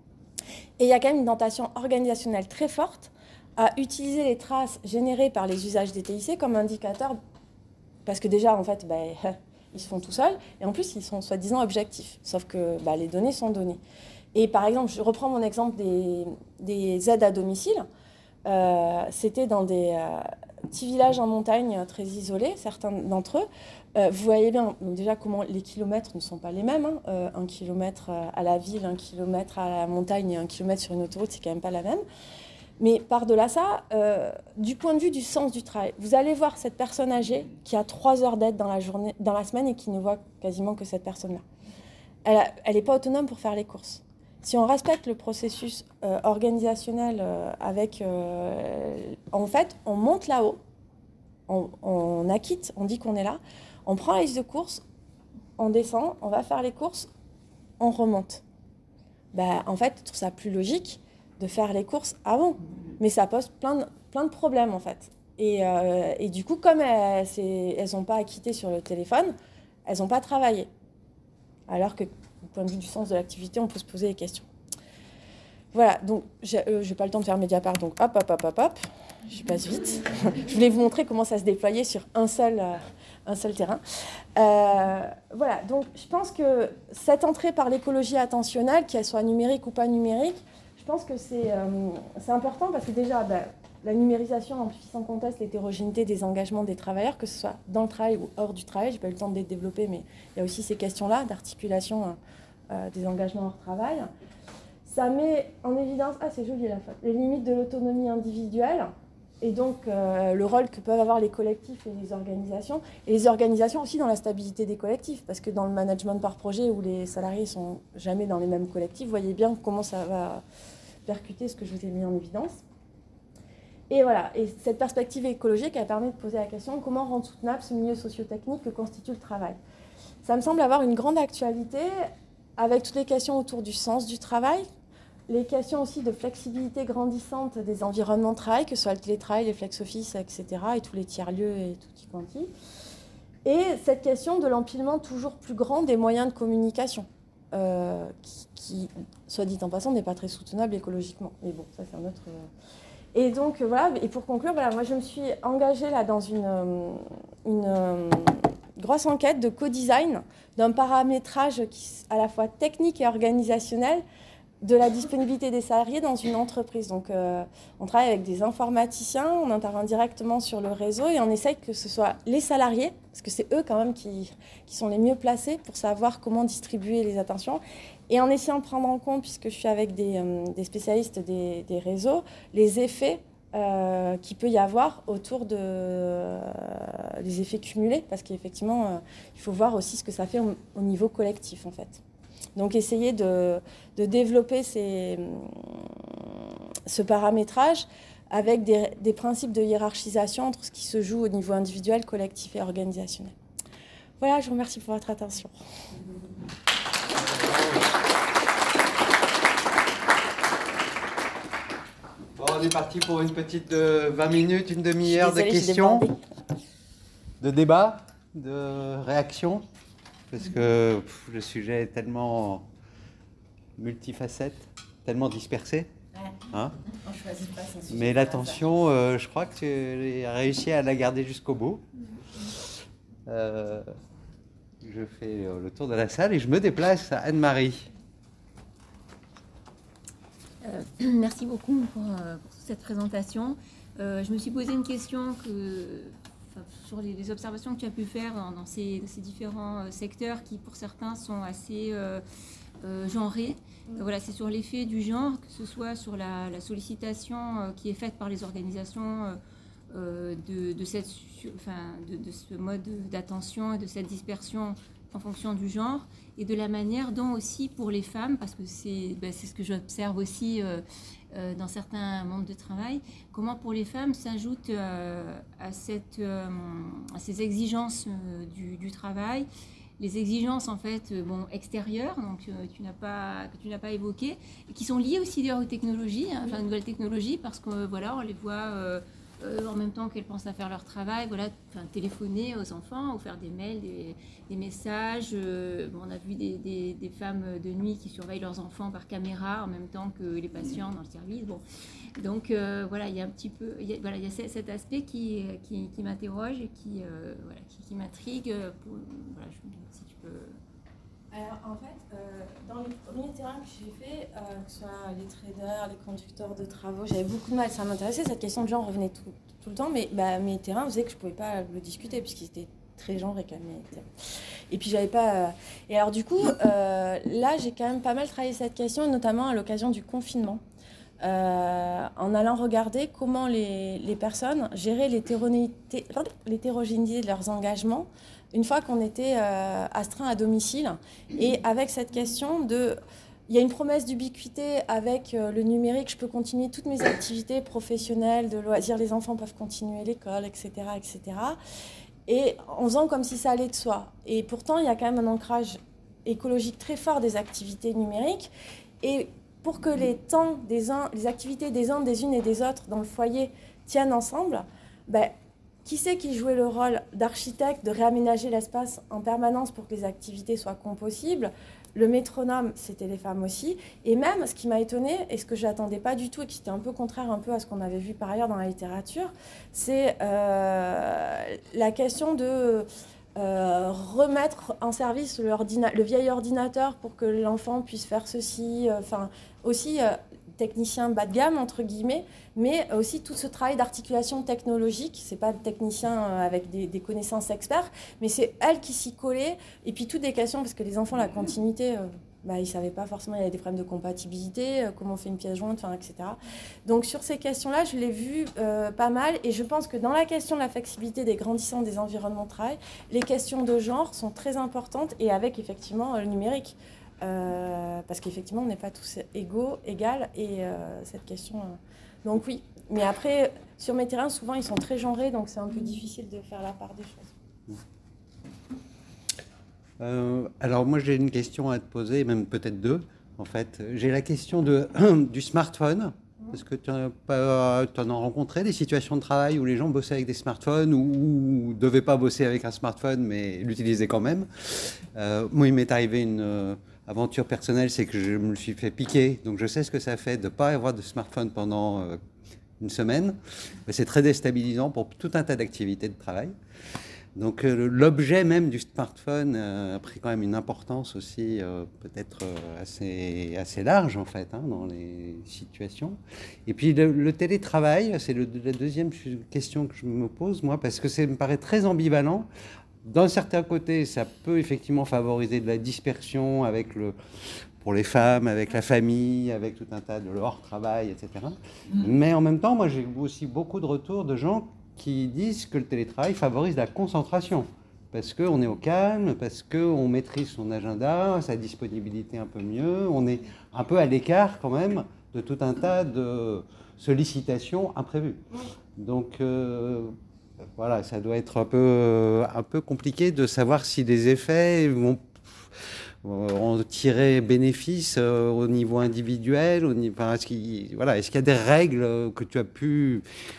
Et il y a quand même une tentation organisationnelle très forte à utiliser les traces générées par les usages des T I C comme indicateur, parce que déjà, en fait, bah, ils se font tout seuls, et en plus, ils sont soi-disant objectifs, sauf que bah, les données sont données. Et par exemple, je reprends mon exemple des, des aides à domicile. Euh, c'était dans des euh, petits villages en montagne très isolés, certains d'entre eux. Euh, vous voyez bien déjà comment les kilomètres ne sont pas les mêmes. Hein. Euh, un kilomètre à la ville, un kilomètre à la montagne et un kilomètre sur une autoroute, c'est quand même pas la même. Mais par-delà ça, euh, du point de vue du sens du travail, vous allez voir cette personne âgée qui a trois heures d'aide dans la journée, dans la semaine et qui ne voit quasiment que cette personne-là. Elle n'est pas autonome pour faire les courses. Si on respecte le processus euh, organisationnel euh, avec... Euh, en fait, on monte là-haut, on, on acquitte, on dit qu'on est là, on prend la liste de courses, on descend, on va faire les courses, on remonte. Ben, en fait, je trouve ça plus logique de faire les courses avant. Mais ça pose plein de, plein de problèmes, en fait. Et, euh, et du coup, comme elles n'ont pas acquitté sur le téléphone, elles n'ont pas travaillé. Alors que, du point de vue du sens de l'activité, on peut se poser des questions. Voilà, donc, je n'ai euh, pas le temps de faire Mediapart, donc hop, hop, hop, hop, hop, je passe vite. Je voulais vous montrer comment ça se déployait sur un seul, euh, un seul terrain. Euh, voilà, donc je pense que cette entrée par l'écologie attentionnelle, qu'elle soit numérique ou pas numérique, je pense que c'est euh, important parce que déjà, ben, la numérisation amplifie sans conteste l'hétérogénéité des engagements des travailleurs, que ce soit dans le travail ou hors du travail. Je n'ai pas eu le temps de les développer, mais il y a aussi ces questions-là d'articulation euh, des engagements hors travail. Ça met en évidence, ah c'est joli la faute, les limites de l'autonomie individuelle et donc euh, le rôle que peuvent avoir les collectifs et les organisations. Et les organisations aussi dans la stabilité des collectifs, parce que dans le management par projet où les salariés ne sont jamais dans les mêmes collectifs, vous voyez bien comment ça va percuter ce que je vous ai mis en évidence. Et voilà, et cette perspective écologique, elle permet de poser la question comment rendre soutenable ce milieu socio-technique que constitue le travail. Ça me semble avoir une grande actualité avec toutes les questions autour du sens du travail, les questions aussi de flexibilité grandissante des environnements de travail, que ce soit le télétravail, les flex-office, et cetera, et tous les tiers-lieux et tout y quanti. Et cette question de l'empilement toujours plus grand des moyens de communication, euh, qui, qui, soit dit en passant, n'est pas très soutenable écologiquement. Mais bon, ça c'est un autre... Et donc voilà, et pour conclure, voilà, moi je me suis engagée là dans une, une grosse enquête de co-design d'un paramétrage qui, à la fois technique et organisationnel de la disponibilité des salariés dans une entreprise. Donc euh, on travaille avec des informaticiens, on intervient directement sur le réseau et on essaye que ce soit les salariés, parce que c'est eux quand même qui, qui sont les mieux placés pour savoir comment distribuer les attentions. Et en essayant de prendre en compte, puisque je suis avec des, euh, des spécialistes des, des réseaux, les effets euh, qu'il peut y avoir autour de euh, les effets cumulés, parce qu'effectivement, euh, il faut voir aussi ce que ça fait au, au niveau collectif, en fait. Donc, essayer de, de développer ces, ce paramétrage avec des, des principes de hiérarchisation entre ce qui se joue au niveau individuel, collectif et organisationnel. Voilà, je vous remercie pour votre attention. Bon, on est parti pour une petite de vingt minutes, une demi-heure de questions, de débats, de réactions, parce que pff, le sujet est tellement multifacette, tellement dispersé. Hein, on choisit pas son sujet. Mais l'attention, euh, je crois que tu as réussi à la garder jusqu'au bout. Euh, je fais le tour de la salle et je me déplace à Anne-Marie. Euh, merci beaucoup pour, euh, pour cette présentation. Euh, je me suis posé une question que, enfin, sur les, les observations que tu as pu faire dans, dans, ces, dans ces différents euh, secteurs qui, pour certains, sont assez euh, euh, genrés. Euh, voilà, c'est sur l'effet du genre, que ce soit sur la, la sollicitation euh, qui est faite par les organisations euh, de, de, cette, enfin, de, de ce mode d'attention et de cette dispersion en fonction du genre, et de la manière dont aussi pour les femmes, parce que c'est ben, c'est ce que j'observe aussi euh, euh, dans certains mondes de travail, comment pour les femmes s'ajoutent euh, à, cette, euh, à ces exigences euh, du, du travail, les exigences en fait euh, bon, extérieures, donc euh, tu n'as pas, que tu n'as pas évoquées, et qui sont liées aussi d'ailleurs aux technologies, hein, enfin aux nouvelles technologies, parce que voilà, on les voit... Euh, euh, en même temps qu'elles pensent à faire leur travail, voilà, enfin, téléphoner aux enfants ou faire des mails, des, des messages. Euh, bon, on a vu des, des, des femmes de nuit qui surveillent leurs enfants par caméra en même temps que les patients dans le service. Bon. Donc euh, voilà, il y a un petit peu, il y a, voilà, il y a cet aspect qui, qui, qui m'interroge et qui, euh, voilà, qui, qui m'intrigue. Voilà, je me demande si tu peux... Alors en fait, euh, dans les premiers terrains que j'ai fait, euh, que ce soit les traders, les conducteurs de travaux, j'avais beaucoup de mal. Ça m'intéressait, cette question de genre revenait tout, tout le temps, mais bah, mes terrains faisaient que je ne pouvais pas le discuter puisqu'ils étaient très genrés quand même. Et puis j'avais pas... Euh... Et alors du coup, euh, là j'ai quand même pas mal travaillé cette question, notamment à l'occasion du confinement. Euh, en allant regarder comment les, les personnes géraient l'hétérogénéité de leurs engagements une fois qu'on était euh, astreint à domicile. Et avec cette question de... Il y a une promesse d'ubiquité avec euh, le numérique, je peux continuer toutes mes activités professionnelles, de loisirs, les enfants peuvent continuer l'école, et cetera, et cetera. Et en faisant comme si ça allait de soi. Et pourtant, il y a quand même un ancrage écologique très fort des activités numériques. Et pour que les temps des uns, les activités des uns, des unes et des autres dans le foyer tiennent ensemble, ben, qui c'est qui jouait le rôle d'architecte, de réaménager l'espace en permanence pour que les activités soient possibles? Le métronome, c'était les femmes aussi. Et même, ce qui m'a étonnée, et ce que je n'attendais pas du tout, et qui était un peu contraire un peu à ce qu'on avait vu par ailleurs dans la littérature, c'est euh, la question de euh, remettre en service le, le vieil ordinateur pour que l'enfant puisse faire ceci. Enfin, euh, aussi... Euh, technicien bas de gamme, entre guillemets, mais aussi tout ce travail d'articulation technologique. Ce n'est pas le technicien avec des, des connaissances experts, mais c'est elle qui s'y collait. Et puis toutes des questions, parce que les enfants, la continuité, euh, bah, ils ne savaient pas forcément, il y avait des problèmes de compatibilité, euh, comment on fait une pièce jointe, et cetera. Donc sur ces questions-là, je l'ai vu euh, pas mal. Et je pense que dans la question de la flexibilité des grandissants des environnements de travail, les questions de genre sont très importantes, et avec effectivement le numérique. Euh, parce qu'effectivement, on n'est pas tous égaux, égales, et euh, cette question... Euh... Donc oui, mais après, sur mes terrains, souvent, ils sont très genrés, donc c'est un peu difficile de faire la part des choses. Euh, alors moi, j'ai une question à te poser, même peut-être deux, en fait. J'ai la question de, du smartphone. Est-ce que tu en, en as rencontré des situations de travail où les gens bossaient avec des smartphones ou ne devaient pas bosser avec un smartphone, mais l'utilisaient quand même? euh, Moi, il m'est arrivé une... Euh, aventure personnelle, c'est que je me suis fait piquer, donc je sais ce que ça fait de ne pas avoir de smartphone pendant euh, une semaine. C'est très déstabilisant pour tout un tas d'activités de travail. Donc euh, l'objet même du smartphone euh, a pris quand même une importance aussi euh, peut-être euh, assez, assez large en fait hein, dans les situations. Et puis le, le télétravail, c'est le, la deuxième question que je me pose moi, parce que ça me paraît très ambivalent. D'un certain côté, ça peut effectivement favoriser de la dispersion avec le, pour les femmes, avec la famille, avec tout un tas de hors-travail, et cetera. Mmh. Mais en même temps, moi, j'ai aussi beaucoup de retours de gens qui disent que le télétravail favorise la concentration. Parce qu'on est au calme, parce qu'on maîtrise son agenda, sa disponibilité un peu mieux. On est un peu à l'écart quand même de tout un tas de sollicitations imprévues. Donc... Euh, Voilà, ça doit être un peu, un peu compliqué de savoir si les effets vont en tirer bénéfice au niveau individuel. Au niveau, enfin, est-ce qu'il, voilà, est-ce qu'il y a des règles que tu as pu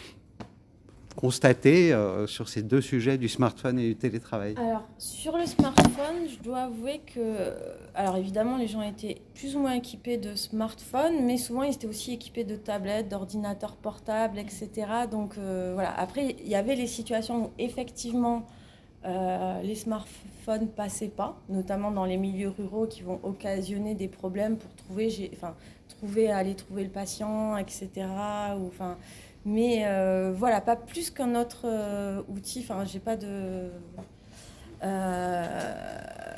constater euh, sur ces deux sujets du smartphone et du télétravail? Alors, sur le smartphone, je dois avouer que... Alors, évidemment, les gens étaient plus ou moins équipés de smartphones, mais souvent, ils étaient aussi équipés de tablettes, d'ordinateurs portables, et cetera. Donc, euh, voilà. Après, il y avait les situations où, effectivement, euh, les smartphones ne passaient pas, notamment dans les milieux ruraux qui vont occasionner des problèmes pour trouver... J'ai, enfin, trouver, aller trouver le patient, et cetera. Ou, enfin... Mais euh, voilà, pas plus qu'un autre euh, outil. Enfin, j'ai pas de. Euh...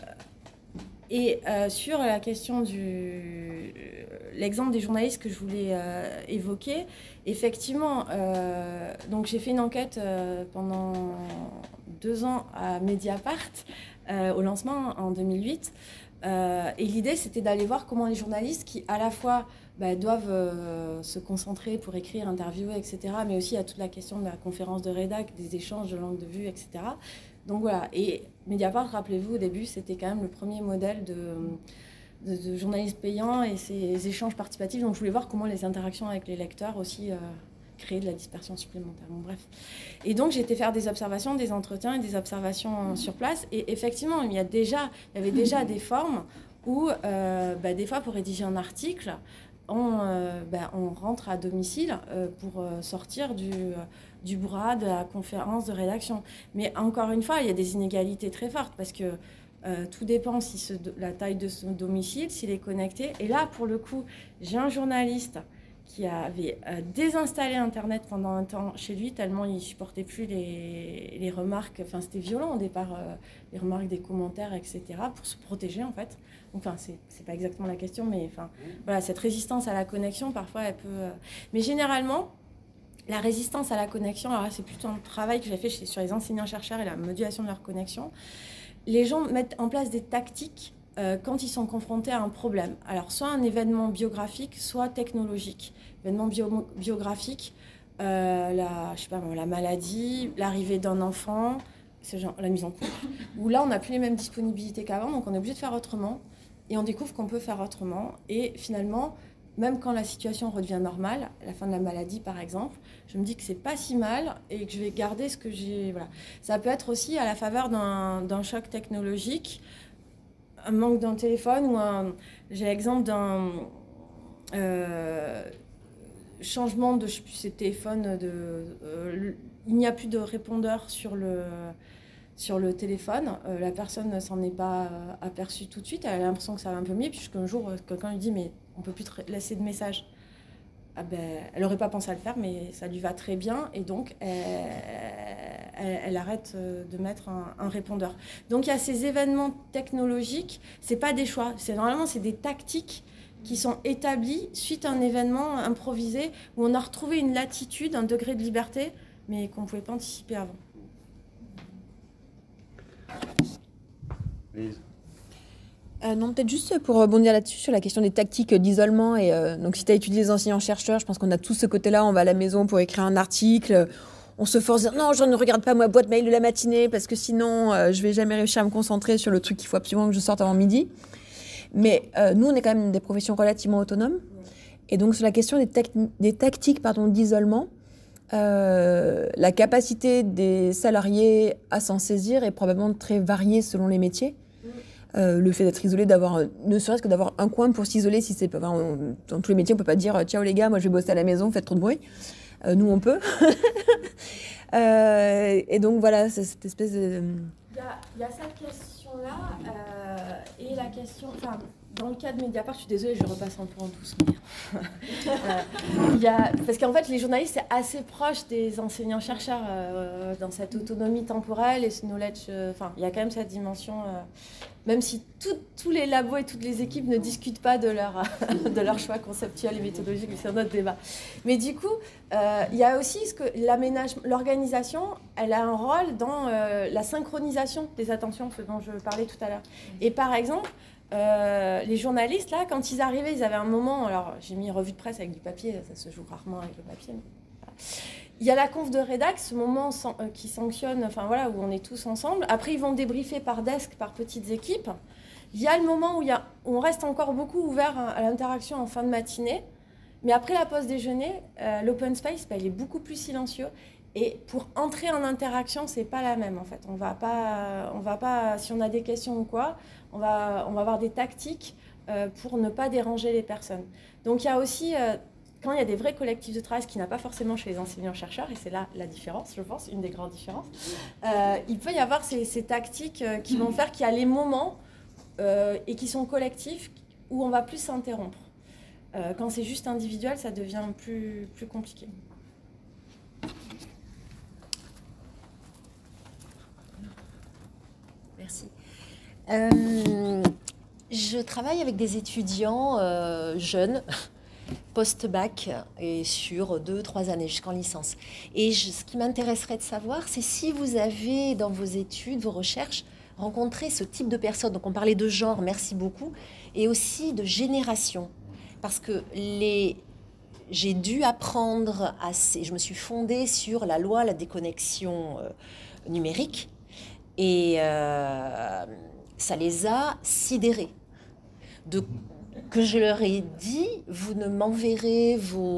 Et euh, sur la question du. L'exemple des journalistes que je voulais euh, évoquer, effectivement, euh, donc j'ai fait une enquête euh, pendant deux ans à Mediapart, euh, au lancement en deux mille huit. Euh, et l'idée, c'était d'aller voir comment les journalistes qui, à la fois, bah, doivent euh, se concentrer pour écrire, interviewer, et cetera, mais aussi à toute la question de la conférence de rédac, des échanges de langue de vue, et cetera. Donc voilà. Et Mediapart, rappelez-vous, au début, c'était quand même le premier modèle de, de, de journalisme payant et ces échanges participatifs. Donc je voulais voir comment les interactions avec les lecteurs aussi euh, créer de la dispersion supplémentaire. Bon, bref. Et donc, j'ai été faire des observations, des entretiens et des observations sur place. Et effectivement, il y, a déjà, il y avait déjà des formes où, euh, bah, des fois, pour rédiger un article, on, euh, bah, on rentre à domicile euh, pour euh, sortir du, euh, du bras de la conférence de rédaction. Mais encore une fois, il y a des inégalités très fortes parce que euh, tout dépend si ce, la taille de son domicile, s'il est connecté. Et là, pour le coup, j'ai un journaliste qui avait euh, désinstallé Internet pendant un temps chez lui, tellement il ne supportait plus les, les remarques. Enfin, c'était violent au départ, euh, les remarques des commentaires, et cetera, pour se protéger, en fait. Enfin, c'est, c'est pas exactement la question, mais enfin, voilà, cette résistance à la connexion, parfois, elle peut... Euh... Mais généralement, la résistance à la connexion, alors là, c'est plutôt un travail que j'ai fait sur les enseignants-chercheurs et la modulation de leur connexion. Les gens mettent en place des tactiques euh, quand ils sont confrontés à un problème. Alors, soit un événement biographique, soit technologique. Événement bio- biographique, euh, la, je sais pas, la maladie, l'arrivée d'un enfant, ce genre, la mise en couple, où là, on n'a plus les mêmes disponibilités qu'avant, donc on est obligé de faire autrement. Et on découvre qu'on peut faire autrement. Et finalement, même quand la situation redevient normale, à la fin de la maladie par exemple, je me dis que c'est pas si mal et que je vais garder ce que j'ai. Voilà. Ça peut être aussi à la faveur d'un, d'un choc technologique, un manque d'un téléphone ou un. J'ai l'exemple d'un euh, changement de je sais plus, ces téléphones de. Euh, il n'y a plus de répondeur sur le. Sur le téléphone, euh, la personne ne s'en est pas euh, aperçue tout de suite, elle a l'impression que ça va un peu mieux, puisqu'un jour, euh, quelqu'un lui dit « mais on ne peut plus te laisser de message ». Ah ben, elle n'aurait pas pensé à le faire, mais ça lui va très bien, et donc elle, elle, elle arrête de mettre un, un répondeur. Donc il y a ces événements technologiques, ce n'est pas des choix, c'est, normalement c'est des tactiques qui sont établies suite à un événement improvisé, où on a retrouvé une latitude, un degré de liberté, mais qu'on ne pouvait pas anticiper avant. Euh, non, peut-être juste pour rebondir là-dessus, sur la question des tactiques d'isolement. Et, euh, donc, si tu as étudié les enseignants-chercheurs, je pense qu'on a tous ce côté-là. On va à la maison pour écrire un article. On se force à dire non, je ne regarde pas ma boîte mail de la matinée parce que sinon, euh, je ne vais jamais réussir à me concentrer sur le truc qu'il faut absolument que je sorte avant midi. Mais euh, nous, on est quand même des professions relativement autonomes. Et donc, sur la question des, tec- des tactiques pardon, d'isolement, Euh, la capacité des salariés à s'en saisir est probablement très variée selon les métiers. Euh, le fait d'être isolé, d'avoir, ne serait-ce que d'avoir un coin pour s'isoler, si c'est pas, enfin, on, dans tous les métiers, on peut pas dire ciao les gars, moi je vais bosser à la maison, faites trop de bruit. Euh, nous on peut. euh, et donc voilà, c'est cette espèce de. Il y a, il y a cette question-là euh, et la question. Enfin, dans le cas de Mediapart, je suis désolée, je repasse un peu en douce, mais euh, il y a, parce qu'en fait, les journalistes, c'est assez proche des enseignants-chercheurs euh, dans cette autonomie temporelle et ce knowledge. Euh, enfin, il y a quand même cette dimension, euh, même si tout, tous les labos et toutes les équipes ne discutent pas de leur, de leur choix conceptuel et méthodologique, c'est un autre débat. Mais du coup, euh, il y a aussi ce que l'aménagement, l'organisation, elle a un rôle dans euh, la synchronisation des attentions, ce dont je parlais tout à l'heure. Et par exemple, Euh, les journalistes, là, quand ils arrivaient, ils avaient un moment... Alors, j'ai mis revue de presse avec du papier, ça se joue rarement avec le papier. Mais voilà. Il y a la conf de rédac, ce moment sans, euh, qui sanctionne, enfin voilà, où on est tous ensemble. Après, ils vont débriefer par desk, par petites équipes. Il y a le moment où, il y a, où on reste encore beaucoup ouvert à, à l'interaction en fin de matinée. Mais après la pause déjeuner, euh, l'open space, bah, il est beaucoup plus silencieux. Et pour entrer en interaction, c'est pas la même en fait. On va pas, on va pas, si on a des questions ou quoi, on va, on va avoir des tactiques euh, pour ne pas déranger les personnes. Donc il y a aussi, euh, quand il y a des vrais collectifs de travail, ce qu'il n'y a pas forcément chez les enseignants-chercheurs, et c'est là la différence, je pense, une des grandes différences, euh, il peut y avoir ces, ces tactiques euh, qui vont faire qu'il y a les moments euh, et qui sont collectifs où on va plus s'interrompre. Euh, quand c'est juste individuel, ça devient plus, plus compliqué. Merci. Euh, je travaille avec des étudiants euh, jeunes, post-bac, et sur deux, trois années jusqu'en licence. Et je, ce qui m'intéresserait de savoir, c'est si vous avez dans vos études, vos recherches, rencontré ce type de personnes. Donc on parlait de genre, merci beaucoup, et aussi de génération. Parce que les... j'ai dû apprendre assez. Je me suis fondée sur la loi, la déconnexion euh, numérique. Et euh, ça les a sidérés. De, que je leur ai dit, vous ne m'enverrez vos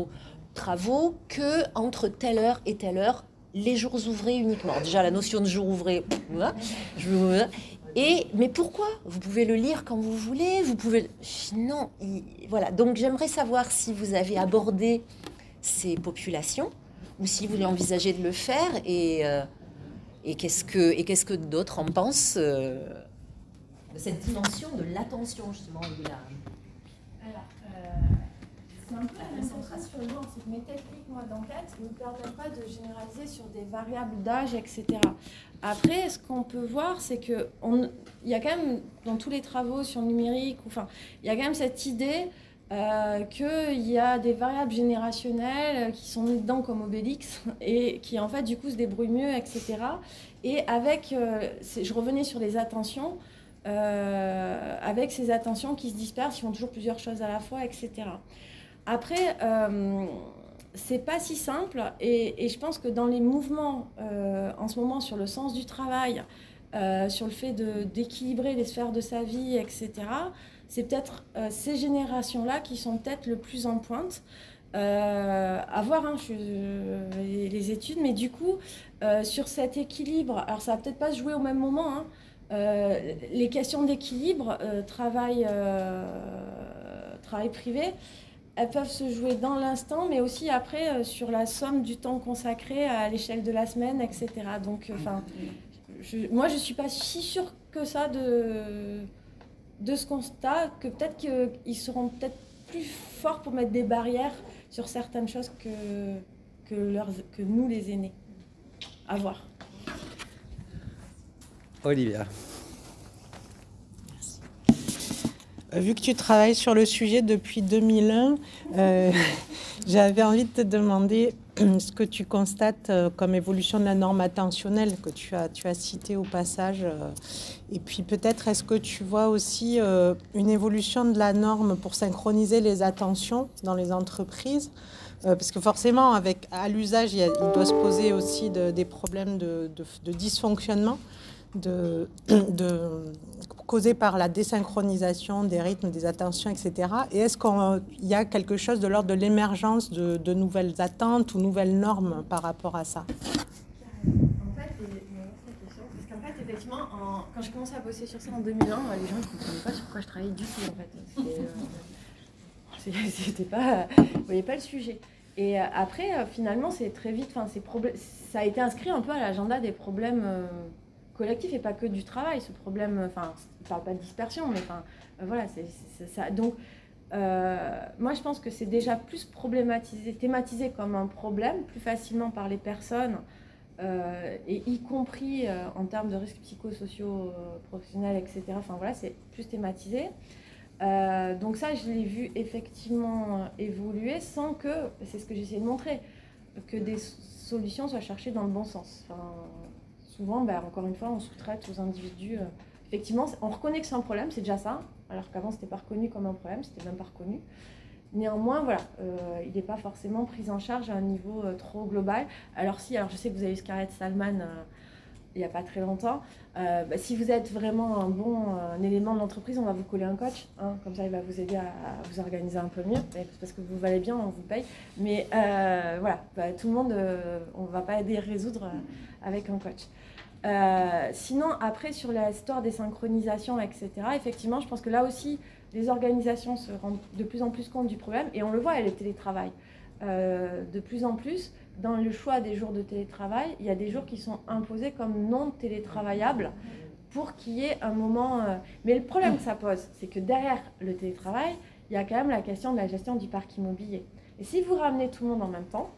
travaux que entre telle heure et telle heure, les jours ouvrés uniquement. Déjà, la notion de jour ouvré, je... Et, mais pourquoi? Vous pouvez le lire quand vous voulez, vous pouvez... Non, il... voilà. Donc j'aimerais savoir si vous avez abordé ces populations ou si vous envisagez de le faire et, euh, et qu'est-ce que, et qu'est-ce que d'autres en pensent euh, de cette dimension de l'attention justement et de la... Alors, euh, c'est un peu la même chose sur le genre, c'est que mes techniques moi, d'enquête ne me permettent pas de généraliser sur des variables d'âge, et cetera. Après, ce qu'on peut voir, c'est qu'il y a quand même, dans tous les travaux sur le numérique, enfin, il y a quand même cette idée euh, qu'il y a des variables générationnelles qui sont mises dedans comme Obélix et qui, en fait, du coup, se débrouillent mieux, et cetera. Et avec, euh, je revenais sur les attentions, euh, avec ces attentions qui se dispersent, ils font toujours plusieurs choses à la fois, et cetera. Après, euh, c'est pas si simple et, et je pense que dans les mouvements euh, en ce moment sur le sens du travail, euh, sur le fait de, d'équilibrer les sphères de sa vie, et cetera, c'est peut-être euh, ces générations-là qui sont peut-être le plus en pointe. Euh, à voir hein, je, les, les études, mais du coup, euh, sur cet équilibre, alors ça va peut-être pas se jouer au même moment, hein, euh, les questions d'équilibre, euh, travail, euh, travail privé, elles peuvent se jouer dans l'instant, mais aussi après euh, sur la somme du temps consacré à l'échelle de la semaine, et cetera. Donc, enfin, euh, moi, je ne suis pas si sûre que ça de, de ce constat, que peut-être qu'ils seront peut-être plus forts pour mettre des barrières sur certaines choses que, que, leurs, que nous, les aînés. À voir. Olivia. Vu que tu travailles sur le sujet depuis deux mille un, euh, j'avais envie de te demander ce que tu constates comme évolution de la norme attentionnelle que tu as, tu as cité au passage. Et puis peut-être est-ce que tu vois aussi euh, une évolution de la norme pour synchroniser les attentions dans les entreprises euh, parce que forcément, avec, à l'usage, il, y a, il doit se poser aussi de, des problèmes de, de, de dysfonctionnement. De, de, causé par la désynchronisation des rythmes, des attentions, et cetera. Et est-ce qu'il y a quelque chose de l'ordre de l'émergence de, de nouvelles attentes ou nouvelles normes par rapport à ça? En fait, parce qu'en fait, effectivement, en, quand je commençais à bosser sur ça en deux mille un, les gens ne comprenaient pas sur quoi je travaillais du tout, en fait. Euh, c'était pas... Vous voyez pas le sujet. Et après, finalement, c'est très vite... Enfin, c'est problème, ça a été inscrit un peu à l'agenda des problèmes... Euh, collectif et pas que du travail, ce problème, enfin, je ne parle pas de dispersion, mais enfin, euh, voilà, c'est, c'est, c'est ça. Donc, euh, moi, je pense que c'est déjà plus problématisé, thématisé comme un problème, plus facilement par les personnes, euh, et y compris euh, en termes de risques psychosociaux, euh, professionnels, et cetera. Enfin, voilà, c'est plus thématisé. Euh, donc ça, je l'ai vu effectivement évoluer sans que, c'est ce que j'essayais de montrer, que des solutions soient cherchées dans le bon sens. Enfin, souvent, ben, encore une fois, on sous-traite aux individus. Euh, effectivement, on reconnaît que c'est un problème, c'est déjà ça, alors qu'avant, ce n'était pas reconnu comme un problème, c'était même pas reconnu. Néanmoins, voilà, euh, il n'est pas forcément pris en charge à un niveau euh, trop global. Alors si, alors je sais que vous avez eu Scarlett Salman euh, il n'y a pas très longtemps. Euh, bah, si vous êtes vraiment un bon euh, un élément de l'entreprise, on va vous coller un coach, hein, comme ça il va vous aider à, à vous organiser un peu mieux, parce que vous valez bien, on vous paye. Mais euh, voilà, bah, tout le monde, euh, on ne va pas aider à résoudre euh, avec un coach. Euh, sinon, après, sur l'histoire des synchronisations, et cetera, effectivement, je pense que là aussi, les organisations se rendent de plus en plus compte du problème, et on le voit avec le télétravail. Euh, de plus en plus, dans le choix des jours de télétravail, il y a des jours qui sont imposés comme non télétravaillables pour qu'il y ait un moment... Euh... Mais le problème que ça pose, c'est que derrière le télétravail, il y a quand même la question de la gestion du parc immobilier. Et si vous ramenez tout le monde en même temps,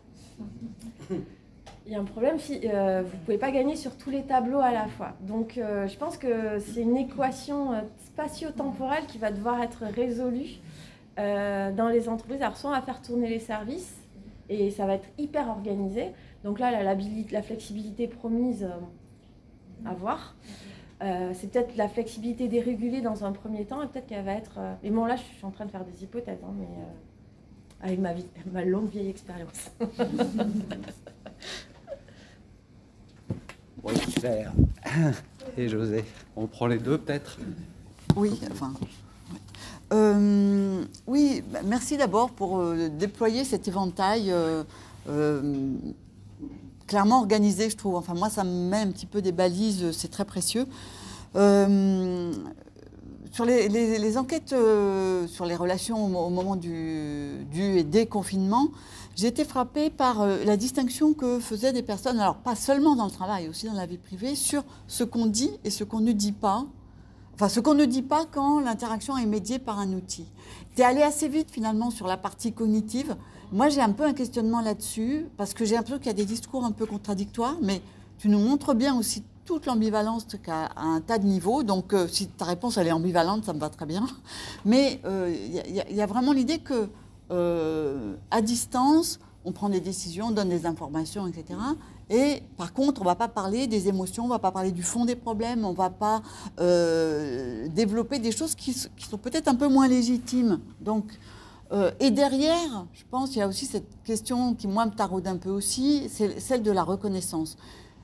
il y a un problème si euh, vous ne pouvez pas gagner sur tous les tableaux à la fois. Donc euh, je pense que c'est une équation euh, spatio-temporelle qui va devoir être résolue euh, dans les entreprises. Alors soit on va faire tourner les services et ça va être hyper organisé. Donc là, la, la, la flexibilité promise, euh, à voir. Euh, c'est peut-être la flexibilité dérégulée dans un premier temps et peut-être qu'elle va être... Euh... Mais bon, là, je suis en train de faire des hypothèses, hein, mais euh, avec ma, vie, ma longue vieille expérience. Oui, Claire et José. On prend les deux peut-être. Oui, enfin... Euh, oui, bah, merci d'abord pour euh, déployer cet éventail euh, euh, clairement organisé, je trouve. Enfin, moi, ça me met un petit peu des balises, c'est très précieux. Euh, sur les, les, les enquêtes euh, sur les relations au, au moment du, du et des confinements, j'ai été frappée par euh, la distinction que faisaient des personnes, alors pas seulement dans le travail, aussi dans la vie privée, sur ce qu'on dit et ce qu'on ne dit pas. Enfin, ce qu'on ne dit pas quand l'interaction est médiée par un outil. Tu es allé assez vite, finalement, sur la partie cognitive. Moi, j'ai un peu un questionnement là-dessus, parce que j'ai l'impression qu'il y a des discours un peu contradictoires, mais tu nous montres bien aussi toute l'ambivalence qu'à à un tas de niveaux. Donc, euh, si ta réponse, elle est ambivalente, ça me va très bien. Mais il euh, y, y, y a vraiment l'idée que, euh, à distance, on prend des décisions, on donne des informations, et cetera. Et par contre, on ne va pas parler des émotions, on ne va pas parler du fond des problèmes, on ne va pas euh, développer des choses qui, qui sont peut-être un peu moins légitimes. Donc, euh, et derrière, je pense qu'il y a aussi cette question qui, moi, me taraude un peu aussi, c'est celle de la reconnaissance.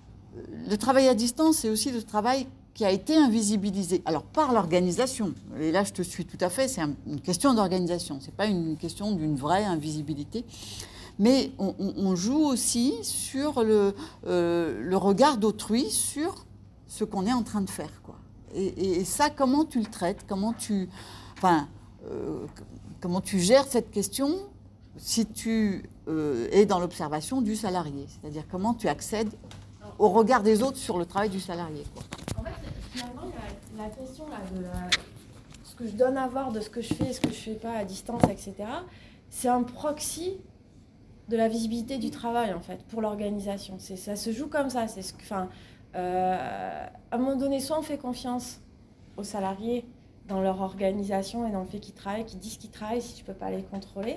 Le travail à distance, c'est aussi le travail qui a été invisibilisé. Alors, par l'organisation. Et là, je te suis tout à fait, c'est un, une question d'organisation. Ce n'est pas une question d'une vraie invisibilité. Mais on, on joue aussi sur le, euh, le regard d'autrui sur ce qu'on est en train de faire, quoi. Et, et ça, comment tu le traites? Comment tu, enfin, euh, comment tu gères cette question si tu euh, es dans l'observation du salarié? C'est-à-dire comment tu accèdes au regard des autres sur le travail du salarié, quoi. En fait, finalement, il y a la question là, de la, ce que je donne à voir de ce que je fais, ce que je ne fais pas à distance, et cetera. C'est un proxy de la visibilité du travail, en fait, pour l'organisation. Ça se joue comme ça. C'est ce que, enfin, euh, à un moment donné, soit on fait confiance aux salariés dans leur organisation et dans le fait qu'ils travaillent, qu'ils disent qu'ils travaillent, si tu ne peux pas les contrôler.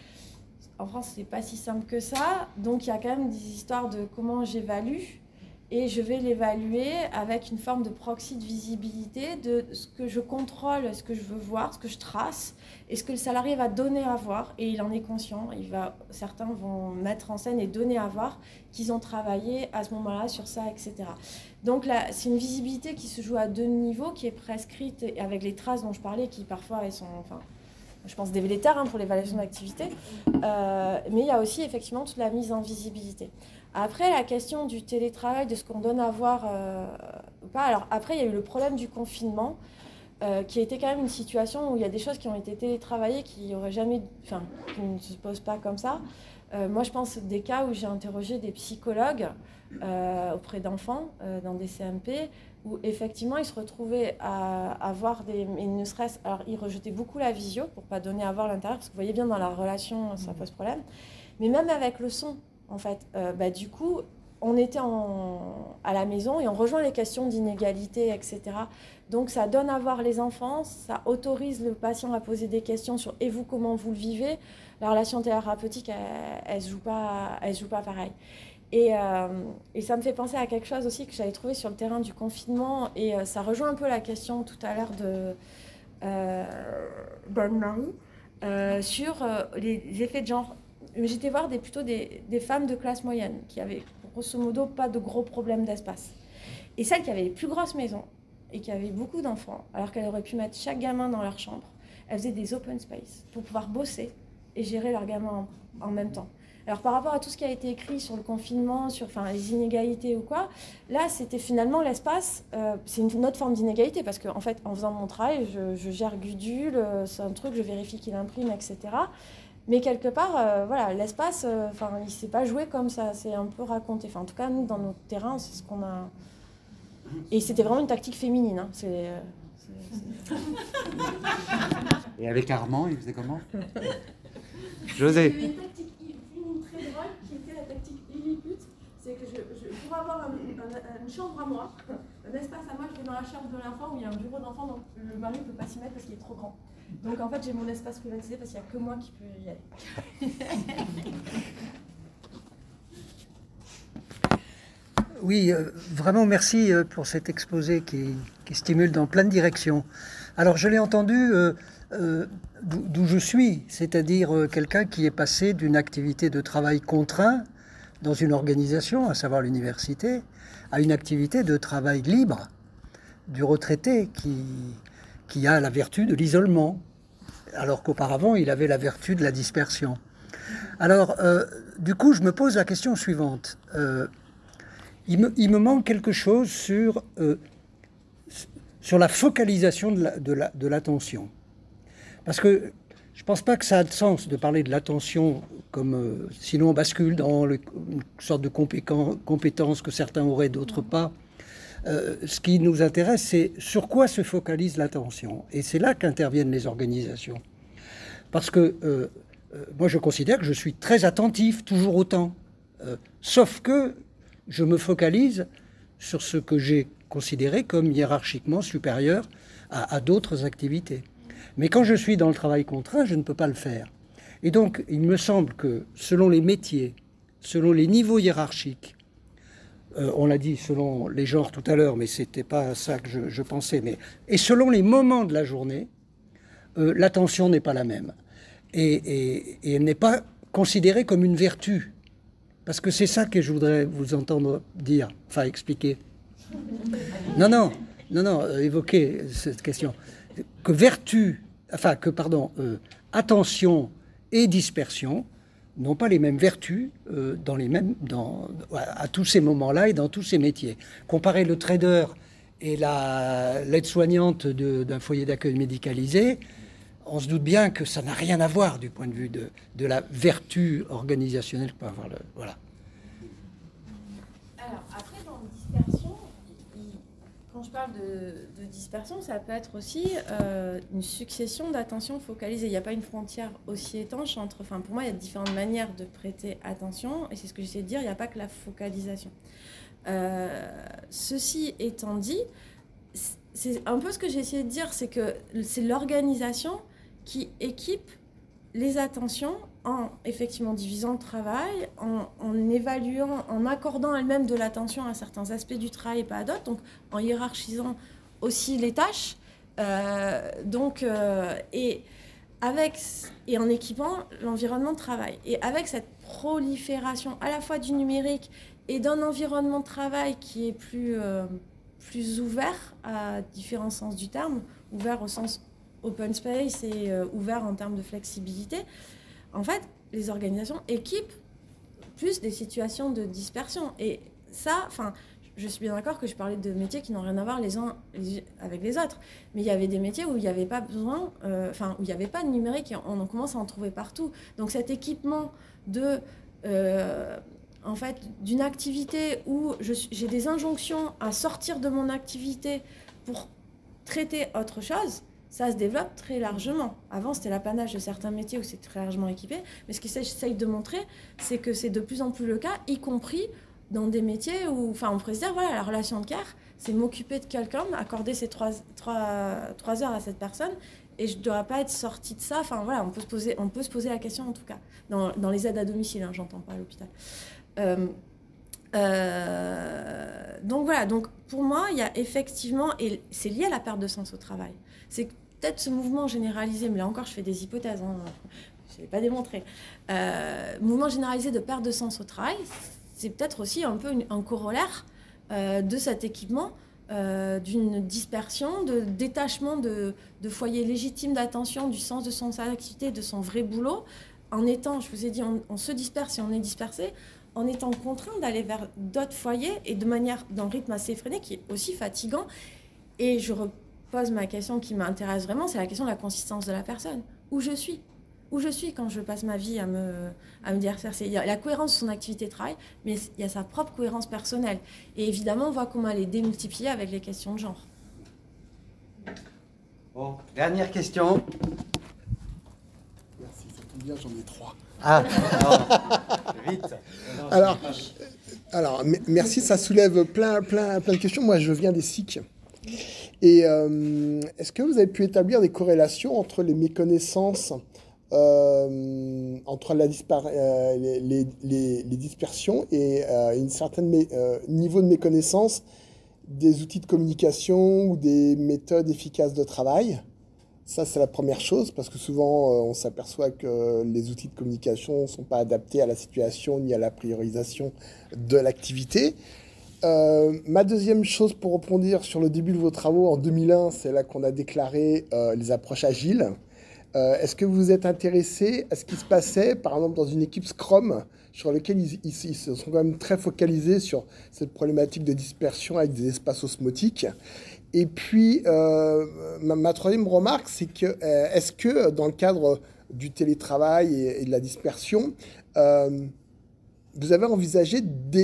En France, ce n'est pas si simple que ça. Donc, il y a quand même des histoires de comment j'évalue. Et je vais l'évaluer avec une forme de proxy de visibilité de ce que je contrôle, ce que je veux voir, ce que je trace, et ce que le salarié va donner à voir. Et il en est conscient. Il va, certains vont mettre en scène et donner à voir qu'ils ont travaillé à ce moment-là sur ça, et cetera. Donc là, c'est une visibilité qui se joue à deux niveaux, qui est prescrite avec les traces dont je parlais, qui parfois elles sont, enfin, je pense, délétères hein, pour l'évaluation d'activité. Euh, mais il y a aussi effectivement toute la mise en visibilité. Après, la question du télétravail, de ce qu'on donne à voir euh, ou pas. Alors après, il y a eu le problème du confinement, euh, qui a été quand même une situation où il y a des choses qui ont été télétravaillées qui auraient jamais, enfin, qui ne se posent pas comme ça. Euh, moi, je pense des cas où j'ai interrogé des psychologues euh, auprès d'enfants euh, dans des C M P, où effectivement, ils se retrouvaient à avoir des, et ne serait-ce, alors ils rejetaient beaucoup la visio pour pas donner à voir l'intérieur, parce que vous voyez bien dans la relation, ça pose problème. Mais même avec le son. En fait, euh, bah, du coup, on était en, à la maison et on rejoint les questions d'inégalité, et cetera. Donc, ça donne à voir les enfants, ça autorise le patient à poser des questions sur « et vous, comment vous le vivez ?» La relation thérapeutique, elle ne se joue pas, elle se joue pas pareil. Et, euh, et ça me fait penser à quelque chose aussi que j'avais trouvé sur le terrain du confinement, et euh, ça rejoint un peu la question tout à l'heure de euh, d'Anne-Marie euh, sur euh, les effets de genre. J'étais voir des, plutôt des, des femmes de classe moyenne qui avaient grosso modo pas de gros problèmes d'espace. Et celles qui avaient les plus grosses maisons et qui avaient beaucoup d'enfants, alors qu'elles auraient pu mettre chaque gamin dans leur chambre, elles faisaient des open space pour pouvoir bosser et gérer leurs gamins en, en même temps. Alors par rapport à tout ce qui a été écrit sur le confinement, sur enfin, les inégalités ou quoi, là c'était finalement l'espace, euh, c'est une autre forme d'inégalité parce qu'en en fait en faisant mon travail, je, je gère Gudule, c'est un truc, je vérifie qu'il imprime, et cetera. Mais quelque part, euh, voilà, l'espace, euh, il ne s'est pas joué comme ça, c'est un peu raconté. Enfin, en tout cas, nous, dans notre terrain, c'est ce qu'on a... Et c'était vraiment une tactique féminine. Hein. C'est, euh, c'est, c'est... Et avec Armand, il faisait comment? José. Il y avait une tactique féminine très drôle qui était la tactique Lilliput. C'est que je, je, pour avoir un, un, une chambre à moi, un espace à moi, je vais dans la chambre de l'enfant où il y a un bureau d'enfant, donc le mari ne peut pas s'y mettre parce qu'il est trop grand. Donc en fait, j'ai mon espace privatisé parce qu'il n'y a que moi qui peux y aller. Oui, euh, vraiment merci pour cet exposé qui, qui stimule dans plein de directions. Alors je l'ai entendu euh, euh, d'où je suis, c'est-à-dire euh, quelqu'un qui est passé d'une activité de travail contraint dans une organisation, à savoir l'université, à une activité de travail libre du retraité qui... qui a la vertu de l'isolement. alors qu'auparavant, il avait la vertu de la dispersion. Alors, euh, du coup, je me pose la question suivante. Euh, il, me, il me manque quelque chose sur, euh, sur la focalisation de, la, de, la, de l'attention. Parce que je ne pense pas que ça a de sens de parler de l'attention comme... Euh, sinon, on bascule dans le, une sorte de compétence que certains auraient, d'autres pas. Euh, ce qui nous intéresse, c'est sur quoi se focalise l'attention. Et c'est là qu'interviennent les organisations. Parce que euh, euh, moi, je considère que je suis très attentif, toujours autant. Euh, sauf que je me focalise sur ce que j'ai considéré comme hiérarchiquement supérieur à, à d'autres activités. Mais quand je suis dans le travail contraint, je ne peux pas le faire. Et donc, il me semble que selon les métiers, selon les niveaux hiérarchiques, Euh, on l'a dit selon les genres tout à l'heure, mais ce n'était pas ça que je, je pensais. Mais, et selon les moments de la journée, euh, l'attention n'est pas la même. Et, et, et elle n'est pas considérée comme une vertu. Parce que c'est ça que je voudrais vous entendre dire, enfin expliquer. Non, non, non, non, euh, évoquer cette question. Que vertu, enfin que, pardon, euh, attention et dispersion n'ont pas les mêmes vertus euh, dans les mêmes, dans, à, à tous ces moments-là et dans tous ces métiers. Comparer le trader et la, l'aide-soignante de, d'un foyer d'accueil médicalisé, on se doute bien que ça n'a rien à voir du point de vue de, de la vertu organisationnelle que peut avoir le... Voilà. Alors, après, dans dispersion, il, quand je parle de, de dispersion, ça peut être aussi euh, une succession d'attention focalisée. Il n'y a pas une frontière aussi étanche entre... Enfin, pour moi, il y a différentes manières de prêter attention, et c'est ce que j'essaie de dire, il n'y a pas que la focalisation. Euh, ceci étant dit, c'est un peu ce que j'ai essayé de dire, c'est que c'est l'organisation qui équipe les attentions en effectivement divisant le travail, en, en évaluant, en accordant elle-même de l'attention à certains aspects du travail et pas à d'autres, donc en hiérarchisant aussi les tâches, euh, donc, euh, et, avec, et en équipant l'environnement de travail. Et avec cette prolifération à la fois du numérique et d'un environnement de travail qui est plus, euh, plus ouvert à différents sens du terme, ouvert au sens open space et euh, ouvert en termes de flexibilité, en fait, les organisations équipent plus des situations de dispersion. Et ça, enfin, je suis bien d'accord que je parlais de métiers qui n'ont rien à voir les uns avec les autres. Mais il y avait des métiers où il n'y avait pas besoin, euh, enfin, où il n'y avait pas de numérique et on commence à en trouver partout. Donc cet équipement de, euh, en fait, d'une activité où je, j'ai des injonctions à sortir de mon activité pour traiter autre chose, ça se développe très largement. Avant, c'était l'apanage de certains métiers où c'est très largement équipé. Mais ce que j'essaye de montrer, c'est que c'est de plus en plus le cas, y compris dans des métiers où, enfin, on pourrait se dire, voilà, la relation de care, c'est m'occuper de quelqu'un, accorder ces trois, trois, trois heures à cette personne, et je ne dois pas être sortie de ça. Enfin, voilà, on peut se poser, on peut se poser la question, en tout cas, dans, dans les aides à domicile, hein, j'entends pas à l'hôpital. Euh, euh, donc voilà, donc pour moi, il y a effectivement, et c'est lié à la perte de sens au travail, c'est peut-être ce mouvement généralisé, mais là encore, je fais des hypothèses, hein, je ne l'ai pas démontré, euh, mouvement généralisé de perte de sens au travail, c'est peut-être aussi un peu une, un corollaire euh, de cet équipement, euh, d'une dispersion, de détachement de, de foyers légitimes d'attention, du sens de son activité, de son vrai boulot, en étant, je vous ai dit, on, on se disperse et on est dispersé, en étant contraint d'aller vers d'autres foyers et de manière, d'un rythme assez effréné, qui est aussi fatigant. Et je pose ma question qui m'intéresse vraiment, c'est la question de la consistance de la personne. Où je suis Où je suis quand je passe ma vie à me, à me disperser. Il y a la cohérence de son activité de travail, mais il y a sa propre cohérence personnelle. Et évidemment, on voit comment elle est démultipliée avec les questions de genre. Bon, dernière question. Merci, ça tombe bien, j'en ai trois. Ah, non, vite. Non, alors, alors, merci, ça soulève plein, plein, plein de questions. Moi, je viens des S I C. Et euh, est-ce que vous avez pu établir des corrélations entre les méconnaissances, euh, entre la dispar- euh, les, les, les, les dispersions et euh, une certaine mé- euh, niveau de méconnaissance des outils de communication ou des méthodes efficaces de travail? Ça, c'est la première chose, parce que souvent, euh, on s'aperçoit que les outils de communication ne sont pas adaptés à la situation ni à la priorisation de l'activité. Euh, ma deuxième chose pour rebondir sur le début de vos travaux en deux mille un, c'est là qu'on a déclaré euh, les approches agiles. Euh, Est-ce que vous êtes intéressé à ce qui se passait, par exemple, dans une équipe Scrum, sur laquelle ils, ils, ils se sont quand même très focalisés sur cette problématique de dispersion avec des espaces osmotiques? Et puis, euh, ma, ma troisième remarque, c'est que euh, est-ce que dans le cadre du télétravail et, et de la dispersion, euh, vous avez envisagé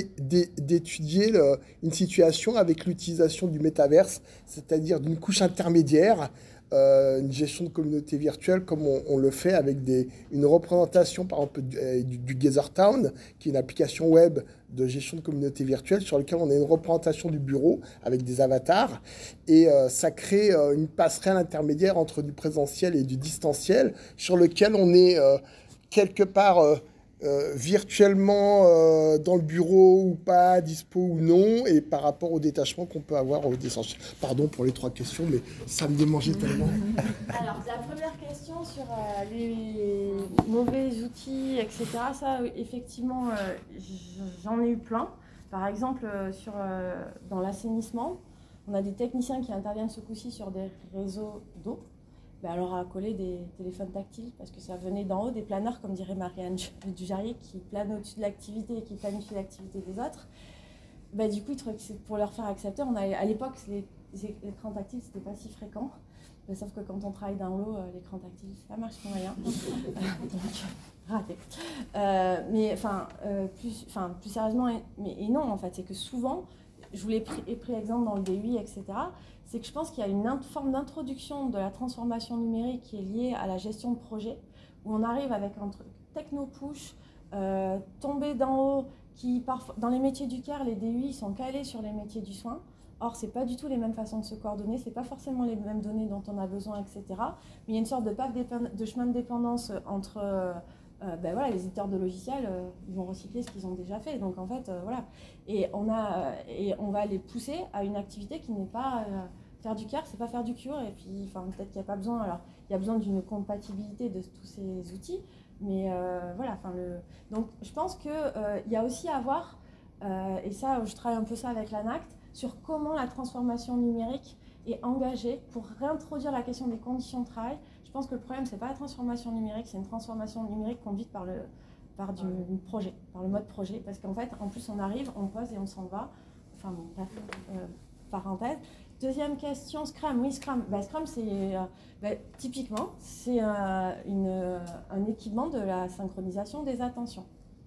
d'étudier une situation avec l'utilisation du métaverse, c'est-à-dire d'une couche intermédiaire, euh, une gestion de communauté virtuelle comme on, on le fait avec des, une représentation par exemple du, du, du Gathertown, qui est une application web de gestion de communauté virtuelle sur laquelle on a une représentation du bureau avec des avatars et euh, ça crée euh, une passerelle intermédiaire entre du présentiel et du distanciel sur lequel on est euh, quelque part euh, Euh, virtuellement euh, dans le bureau ou pas, dispo ou non, et par rapport au détachement qu'on peut avoir au distanciel. Pardon pour les trois questions, mais ça me démangeait tellement. Alors, la première question sur euh, les mauvais outils, et cetera, ça, effectivement, euh, j'en ai eu plein. Par exemple, euh, sur, euh, dans l'assainissement, on a des techniciens qui interviennent ce coup-ci sur des réseaux d'eau. Ben, on leur a collé des téléphones tactiles parce que ça venait d'en haut, des planeurs, comme dirait Marianne Dujarier, qui planent au-dessus de l'activité et qui planifient l'activité des autres. Ben, du coup, pour leur faire accepter, on a, à l'époque, les, les écrans tactiles, c'était pas si fréquent. Ben, sauf que quand on travaille dans l'eau, l'écran tactile, ça marche pour rien. Donc, raté. Euh, mais enfin, euh, plus, plus sérieusement, et, mais, et non, en fait, c'est que souvent, je vous l'ai pris, pris exemple dans le D U I, et cetera, c'est que je pense qu'il y a une forme d'introduction de la transformation numérique qui est liée à la gestion de projet, où on arrive avec un truc techno-push, euh, tombé d'en haut, qui parfois, dans les métiers du care, les D U I sont calés sur les métiers du soin. Or, ce n'est pas du tout les mêmes façons de se coordonner, ce n'est pas forcément les mêmes données dont on a besoin, et cetera. Mais il y a une sorte de, de chemin de dépendance entre... Euh, Euh, ben voilà, les éditeurs de logiciels, euh, ils vont recycler ce qu'ils ont déjà fait. Donc en fait, euh, voilà. Et on, a, euh, et on va les pousser à une activité qui n'est pas euh, faire du care, c'est pas faire du cure. Et puis, enfin, peut-être qu'il n'y a pas besoin. Alors, il y a besoin d'une compatibilité de tous ces outils. Mais euh, voilà, enfin, le... donc je pense qu'il euh, y a aussi à voir, euh, et ça, je travaille un peu ça avec l'ANACT, sur comment la transformation numérique est engagée pour réintroduire la question des conditions de travail. Je pense que le problème, ce n'est pas la transformation numérique, c'est une transformation numérique conduite par, le, par du projet, par le mode projet. Parce qu'en fait, en plus, on arrive, on pose et on s'en va. Enfin, bref, euh, parenthèse. Deuxième question, Scrum. Oui, Scrum. Ben, Scrum, c'est euh, ben, typiquement, c'est euh, une, un équipement de la synchronisation des attentions.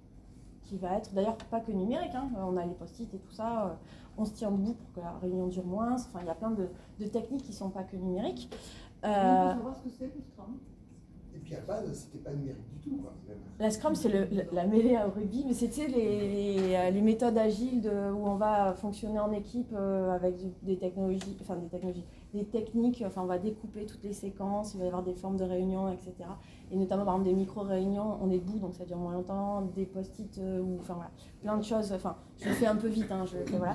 Qui va être, d'ailleurs, pas que numérique. Hein. On a les post-it et tout ça. Euh, on se tient debout pour que la réunion dure moins. Enfin, il y a plein de, de techniques qui ne sont pas que numériques. Euh, on peut savoir ce que c'est le Scrum. Et puis à la base, c'était pas numérique du tout, quoi. La Scrum, c'est le, le, la mêlée au rugby, mais c'est les, les, les méthodes agiles de, où on va fonctionner en équipe euh, avec des technologies, enfin des technologies, des techniques. Enfin, on va découper toutes les séquences. Il va y avoir des formes de réunions, et cetera. Et notamment, par exemple, des micro-réunions. On est debout, donc ça dure moins longtemps. Des post-it euh, ou, enfin voilà, plein de choses. Enfin, je le fais un peu vite. Hein, je, voilà.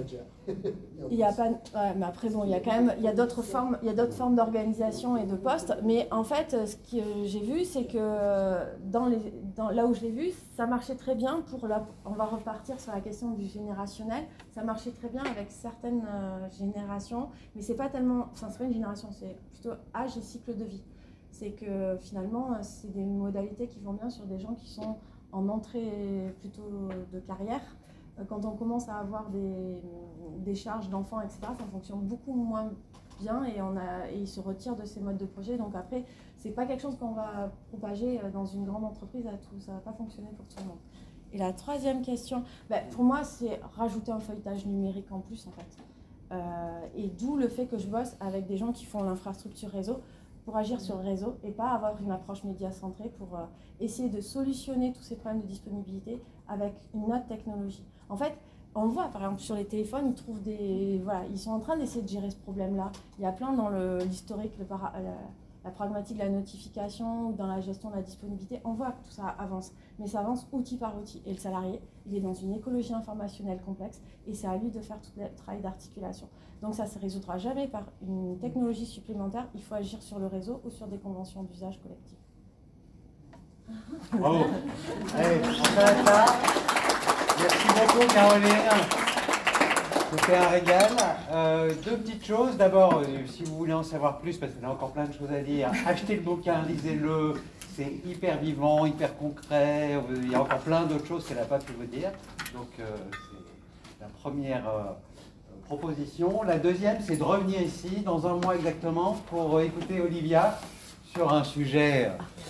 Il n'y a pas, ouais, mais après bon, il y a quand même, il y a d'autres formes, il y a d'autres formes d'organisation et de postes. Mais en fait, ce que j'ai vu, c'est que dans les, dans, là où je l'ai vu, ça marchait très bien pour la, on va repartir sur la question du générationnel. Ça marchait très bien avec certaines euh, générations, mais c'est pas tellement, enfin c'est pas une génération, c'est plutôt âge et cycle de vie. C'est que finalement, c'est des modalités qui vont bien sur des gens qui sont en entrée plutôt de carrière. Quand on commence à avoir des, des charges d'enfants, et cetera, ça fonctionne beaucoup moins bien et, on a, et ils se retirent de ces modes de projet. Donc après, c'est pas quelque chose qu'on va propager dans une grande entreprise à tout. Ça va pas fonctionner pour tout le monde. Et la troisième question, ben, pour moi, c'est rajouter un feuilletage numérique en plus, en fait. Euh, et d'où le fait que je bosse avec des gens qui font l'infrastructure réseau pour agir sur le réseau et pas avoir une approche média centrée pour euh, essayer de solutionner tous ces problèmes de disponibilité avec une autre technologie. En fait, on le voit, par exemple, sur les téléphones, ils trouvent des... Voilà, ils sont en train d'essayer de gérer ce problème-là. Il y a plein dans l'historique, le, la, la pragmatique de la notification ou dans la gestion de la disponibilité. On voit que tout ça avance, mais ça avance outil par outil. Et le salarié, il est dans une écologie informationnelle complexe et c'est à lui de faire tout le travail d'articulation. Donc ça ne se résoudra jamais par une technologie supplémentaire. Il faut agir sur le réseau ou sur des conventions d'usage collectif. Bravo. Allez, on s'arrête là. Merci beaucoup, Caroline. C'était un régal. Euh, deux petites choses. D'abord, euh, si vous voulez en savoir plus, parce qu'on a encore plein de choses à dire, achetez le bouquin, lisez-le. C'est hyper vivant, hyper concret. Il y a encore plein d'autres choses qu'elle n'a pas pu vous dire. Donc, euh, c'est la première euh, proposition. La deuxième, c'est de revenir ici dans un mois exactement pour écouter Olivia sur un sujet.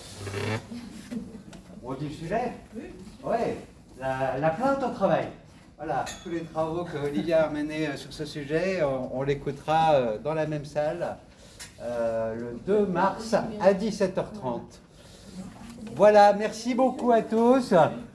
On dit le sujet ? Oui. La, la plainte au travail. Voilà, tous les travaux que Olivia a menés sur ce sujet, on, on l'écoutera dans la même salle euh, le deux mars à dix-sept heures trente. Voilà, merci beaucoup à tous.